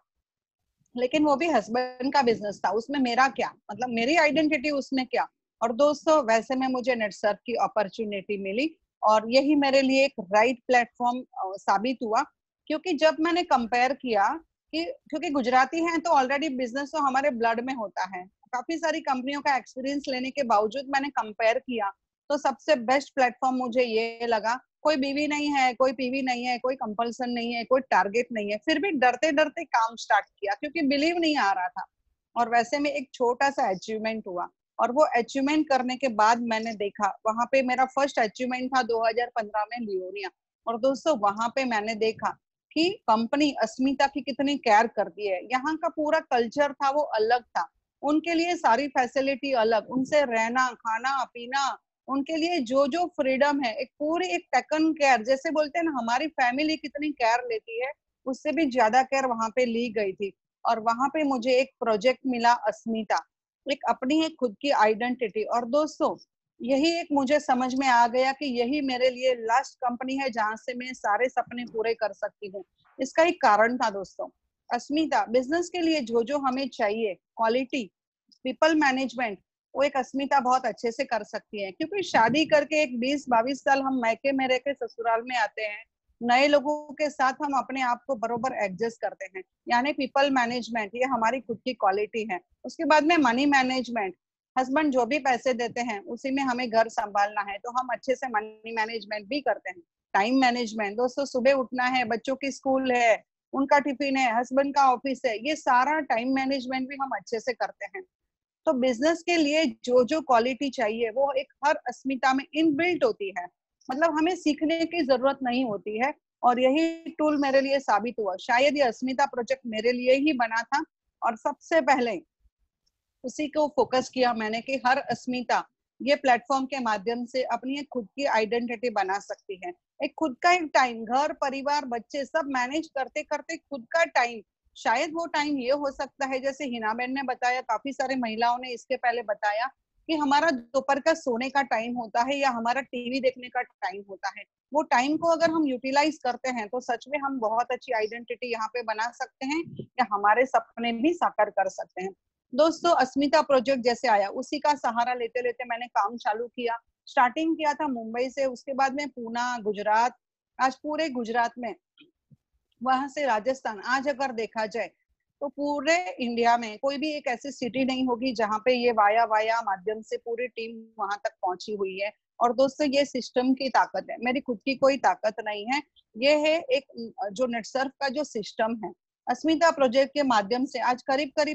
लेकिन वो भी हस्बैंड का बिजनेस था, उसमें मेरा क्या, मतलब मेरी आइडेंटिटी उसमें क्या। और दोस्तों वैसे में मुझे नेटसर्फ की अपॉर्चुनिटी मिली और यही मेरे लिए एक राइट प्लेटफॉर्म साबित हुआ। क्योंकि जब मैंने कंपेयर किया कि क्योंकि गुजराती हैं तो ऑलरेडी बिजनेस तो हमारे ब्लड में होता है, काफी सारी कंपनियों का एक्सपीरियंस लेने के बावजूद मैंने कंपेयर किया तो सबसे बेस्ट प्लेटफॉर्म मुझे ये लगा। कोई बीवी नहीं है, कोई पीवी नहीं है, कोई कंपल्सन नहीं है, कोई टारगेट नहीं है, फिर भी डरते डरते काम स्टार्ट किया क्योंकि बिलीव नहीं आ रहा था। और वैसे में एक छोटा सा अचीवमेंट हुआ और वो अचीवमेंट करने के बाद मैंने देखा, वहां पे मेरा फर्स्ट अचीवमेंट था 2015 में लियोनिया। और दोस्तों वहां पे मैंने देखा कि कंपनी अस्मिता की कितनी केयर करती है। यहाँ का पूरा कल्चर था वो अलग था, उनके लिए सारी फैसिलिटी अलग, उनसे रहना खाना पीना, उनके लिए जो जो फ्रीडम है, एक पूरी एक टेकन केयर, जैसे बोलते हैं ना हमारी फैमिली कितनी केयर लेती है, उससे भी ज्यादा केयर वहां पे ली गई थी। और वहां पे मुझे एक प्रोजेक्ट मिला अस्मिता, एक अपनी एक खुद की आइडेंटिटी। और दोस्तों यही एक मुझे समझ में आ गया कि यही मेरे लिए लास्ट कंपनी है जहां से मैं सारे सपने पूरे कर सकती हूँ। इसका एक कारण था दोस्तों, अस्मिता। बिजनेस के लिए जो जो हमें चाहिए, क्वालिटी, पीपल मैनेजमेंट, वो एक अस्मिता बहुत अच्छे से कर सकती है। क्योंकि शादी करके एक 20-22 साल हम मायके में रह के ससुराल में आते हैं, नए लोगों के साथ हम अपने आप को बरोबर एडजस्ट करते हैं, यानी पीपल मैनेजमेंट ये हमारी खुद की क्वालिटी है। उसके बाद में मनी मैनेजमेंट, हस्बैंड जो भी पैसे देते हैं उसी में हमें घर संभालना है, तो हम अच्छे से मनी मैनेजमेंट भी करते हैं। टाइम मैनेजमेंट, दोस्तों सुबह उठना है, बच्चों की स्कूल है, उनका टिफिन है, हस्बैंड का ऑफिस है, ये सारा टाइम मैनेजमेंट भी हम अच्छे से करते हैं। तो बिजनेस के लिए जो जो क्वालिटी चाहिए वो एक हर अस्मिता में इनबिल्ट होती है, मतलब हमें सीखने की जरूरत नहीं होती है। और यही टूल मेरे लिए साबित हुआ। शायद ये अस्मिता प्रोजेक्ट मेरे लिए ही बना था, और सबसे पहले उसी को फोकस किया मैंने कि हर अस्मिता ये प्लेटफॉर्म के माध्यम से अपनी एक खुद की आइडेंटिटी बना सकती है। एक खुद का एक टाइम, घर परिवार बच्चे सब मैनेज करते करते खुद का टाइम, शायद वो टाइम ये हो सकता है जैसे हिना बहन ने बताया, काफी सारे महिलाओं ने इसके पहले बताया कि हमारा दोपहर का सोने का टाइम होता है या हमारा टीवी देखने का टाइम होता है। वो टाइम को अगर हम यूटिलाइज करते हैं तो सच में हम बहुत अच्छी आइडेंटिटी यहाँ पे बना सकते हैं या हमारे सपने भी साकार कर सकते हैं। दोस्तों अस्मिता प्रोजेक्ट जैसे आया उसी का सहारा लेते लेते मैंने काम चालू किया। स्टार्टिंग किया था मुंबई से, उसके बाद में पूना, गुजरात, आज पूरे गुजरात में, वहां से राजस्थान। आज अगर देखा जाए तो पूरे इंडिया में कोई भी एक ऐसी सिटी नहीं होगी जहां पे ये वाया वाया माध्यम से पूरी टीम वहां तक पहुंची हुई है। और दोस्तों ये सिस्टम की ताकत है, मेरी खुद की कोई ताकत नहीं है। ये है एक जो नेटसर्फ का जो सिस्टम है, अस्मिता प्रोजेक्ट के माध्यम से आज करीब करीब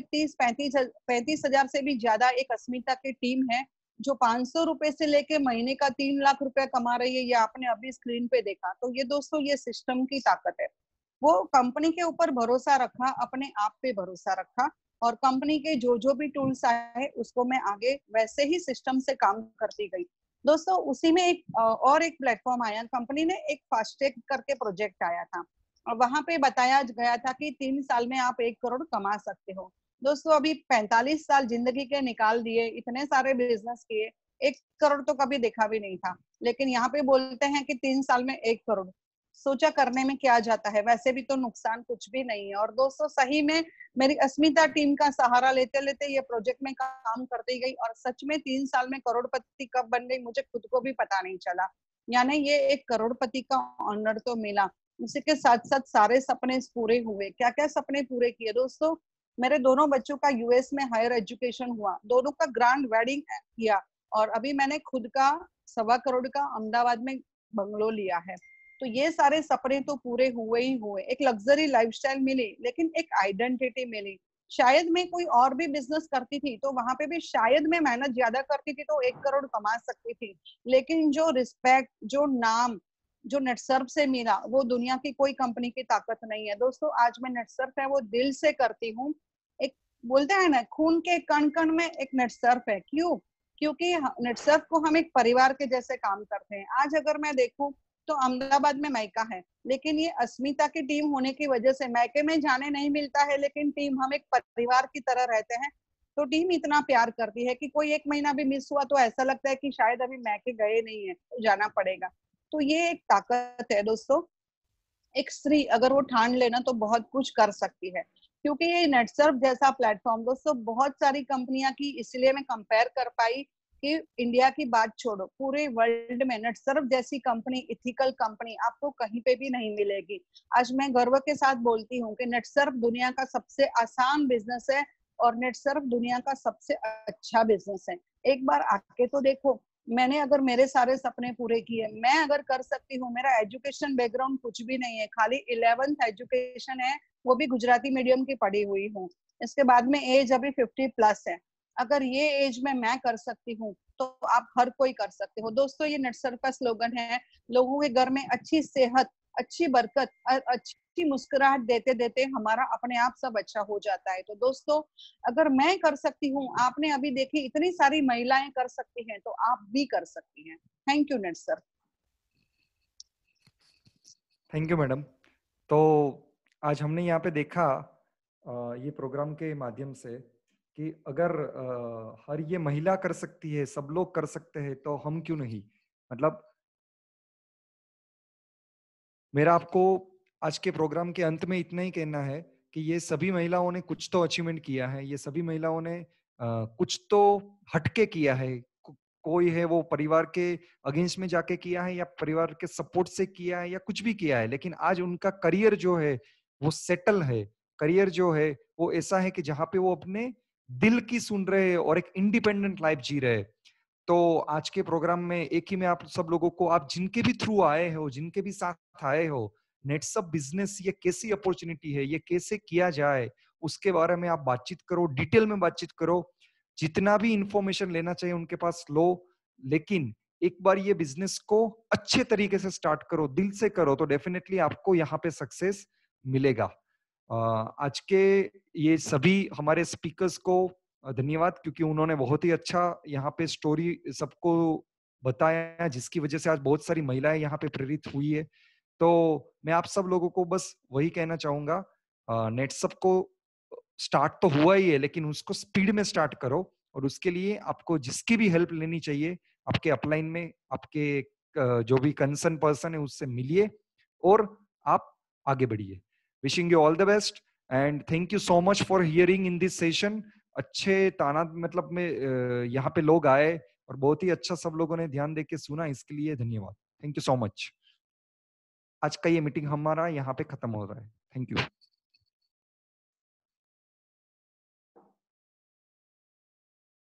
30-35 हजार से भी ज्यादा एक अस्मिता की टीम है जो 500 रुपए से लेके महीने का 3 लाख रुपया कमा रही है। ये आपने अभी स्क्रीन पे देखा। तो ये दोस्तों ये सिस्टम की ताकत है। वो कंपनी के ऊपर भरोसा रखा, अपने आप पे भरोसा रखा, और कंपनी के जो जो भी टूल्स आए उसको मैं आगे वैसे ही सिस्टम से काम करती गई। दोस्तों उसी में एक और एक प्लेटफॉर्म आया, कंपनी ने एक फास्टैग करके प्रोजेक्ट आया था और वहां पे बताया गया था कि 3 साल में आप 1 करोड़ कमा सकते हो। दोस्तों अभी 45 साल जिंदगी के निकाल दिए, इतने सारे बिजनेस किए, 1 करोड़ तो कभी देखा भी नहीं था, लेकिन यहाँ पे बोलते हैं कि 3 साल में 1 करोड़। सोचा करने में क्या जाता है, वैसे भी तो नुकसान कुछ भी नहीं है। और दोस्तों सही में मेरी अस्मिता टीम का सहारा लेते लेते ये प्रोजेक्ट में काम करती गई और सच में 3 साल में करोड़पति कब बन गई मुझे खुद को भी पता नहीं चला। यानी ये एक करोड़पति का ऑनर तो मिला, उसी के साथ साथ सारे सपने पूरे हुए। क्या क्या सपने पूरे किए दोस्तों, मेरे दोनों बच्चों का यूएस में हायर एजुकेशन हुआ, दोनों का ग्रैंड वेडिंग किया, और अभी मैंने खुद का 1.25 करोड़ का अहमदाबाद में बंगलो लिया है। तो ये सारे सपने तो पूरे हुए ही हुए। एक लग्जरी लाइफस्टाइल मिली, लेकिन एक आइडेंटिटी मिली। शायद मैं कोई और भी बिजनेस करती थी तो वहां पे भी शायद मैं मेहनत ज्यादा करती थी तो 1 करोड़ कमा सकती थी, लेकिन जो रिस्पेक्ट, जो नाम, जो नेटसर्फ से मिला वो दुनिया की कोई कंपनी की ताकत नहीं है। दोस्तों आज मैं नेटसर्फ है वो दिल से करती हूँ। एक बोलते हैं ना खून के कण कण में एक नेटसर्फ है। क्यों? क्योंकि नेटसर्फ को हम एक परिवार के जैसे काम करते हैं। आज अगर मैं देखूं तो अहमदाबाद में मायका है, लेकिन ये अस्मिता की टीम होने की वजह से मायके में जाने नहीं मिलता है, लेकिन टीम हम एक परिवार की तरह रहते हैं। तो टीम इतना प्यार करती है कि कोई 1 महीना भी मिस हुआ तो ऐसा लगता है कि शायद अभी मायके गए नहीं है तो जाना पड़ेगा। तो ये एक ताकत है दोस्तों। एक स्त्री अगर वो ठान लेना तो बहुत कुछ कर सकती है, क्योंकि ये नेटसर्फ जैसा प्लेटफॉर्म दोस्तों बहुत सारी कंपनियां की इसलिए मैं कंपेयर कर पाई कि इंडिया की बात छोड़ो, पूरे वर्ल्ड में नेटसर्फ जैसी कंपनी, इथिकल कंपनी आपको कहीं पे भी नहीं मिलेगी। आज मैं गर्व के साथ बोलती हूँ कि नेटसर्फ दुनिया का सबसे आसान बिजनेस है और नेटसर्फ दुनिया का सबसे अच्छा बिजनेस है। एक बार आके तो देखो। मैंने अगर मेरे सारे सपने पूरे किए, मैं अगर कर सकती हूँ, मेरा एजुकेशन बैकग्राउंड कुछ भी नहीं है, खाली 11th एजुकेशन है, वो भी गुजराती मीडियम की पढ़ी हुई हूँ। इसके बाद में एज अभी 50+ है। अगर ये एज में मैं कर सकती हूँ तो आप हर कोई कर सकते हो। दोस्तों ये नेटसर्फ का स्लोगन है, लोगों के घर में अच्छी सेहत, अच्छी बरकत और अच्छी मुस्कुराहट देते देते हमारा अपने आप सब अच्छा हो जाता है। तो दोस्तों अगर मैं कर सकती हूँ, आपने अभी देखी इतनी सारी महिलाएं कर सकती हैं, तो आप भी कर सकती हैं। Thank you Netsurf. Thank you madam. तो आज हमने यहाँ पे देखा ये प्रोग्राम के माध्यम से कि अगर हर ये महिला कर सकती है, सब लोग कर सकते हैं, तो हम क्यों नहीं। मतलब मेरा आपको आज के प्रोग्राम के अंत में इतना ही कहना है कि ये सभी महिलाओं ने कुछ तो अचीवमेंट किया है, ये सभी महिलाओं ने कुछ तो हटके किया है। कोई है वो परिवार के अगेंस्ट में जाके किया है, या परिवार के सपोर्ट से किया है, या कुछ भी किया है, लेकिन आज उनका करियर जो है वो सेटल है। करियर जो है वो ऐसा है कि जहां पे वो अपने दिल की सुन रहे हैं और एक इंडिपेंडेंट लाइफ जी रहे हैं। तो आज के प्रोग्राम में एक ही मैं आप सब लोगों को, आप जिनके भी थ्रू आए हो, जिनके भी साथ आए हो, नेटसप बिजनेस ये कैसी अपॉर्चुनिटी है, ये कैसे किया जाए, उसके बारे में आप बातचीत करो, डिटेल में बातचीत करो। जितना भी इंफॉर्मेशन लेना चाहिए उनके पास लो, लेकिन एक बार ये बिजनेस को अच्छे तरीके से स्टार्ट करो, दिल से करो, तो डेफिनेटली आपको यहाँ पे सक्सेस मिलेगा। आज के ये सभी हमारे स्पीकर्स को धन्यवाद, क्योंकि उन्होंने बहुत ही अच्छा यहाँ पे स्टोरी सबको बताया, जिसकी वजह से आज बहुत सारी महिलाएं यहाँ पे प्रेरित हुई है। तो मैं आप सब लोगों को बस वही कहना चाहूंगा, नेटसप को स्टार्ट तो हुआ ही है, लेकिन उसको स्पीड में स्टार्ट करो, और उसके लिए आपको जिसकी भी हेल्प लेनी चाहिए आपके अपलाइन में, आपके जो भी कंसर्न पर्सन है उससे मिलिए और आप आगे बढ़िए। Wishing you all the best and thank you so much for hearing in this session. अच्छे ताना मतलब में यहाँ पे लोग आए और बहुत ही अच्छा सब लोगों ने ध्यान देके सुना, इसके लिए धन्यवाद। Thank you so much. आज का ये मीटिंग हमारा यहाँ पे खत्म हो रहा है। Thank you.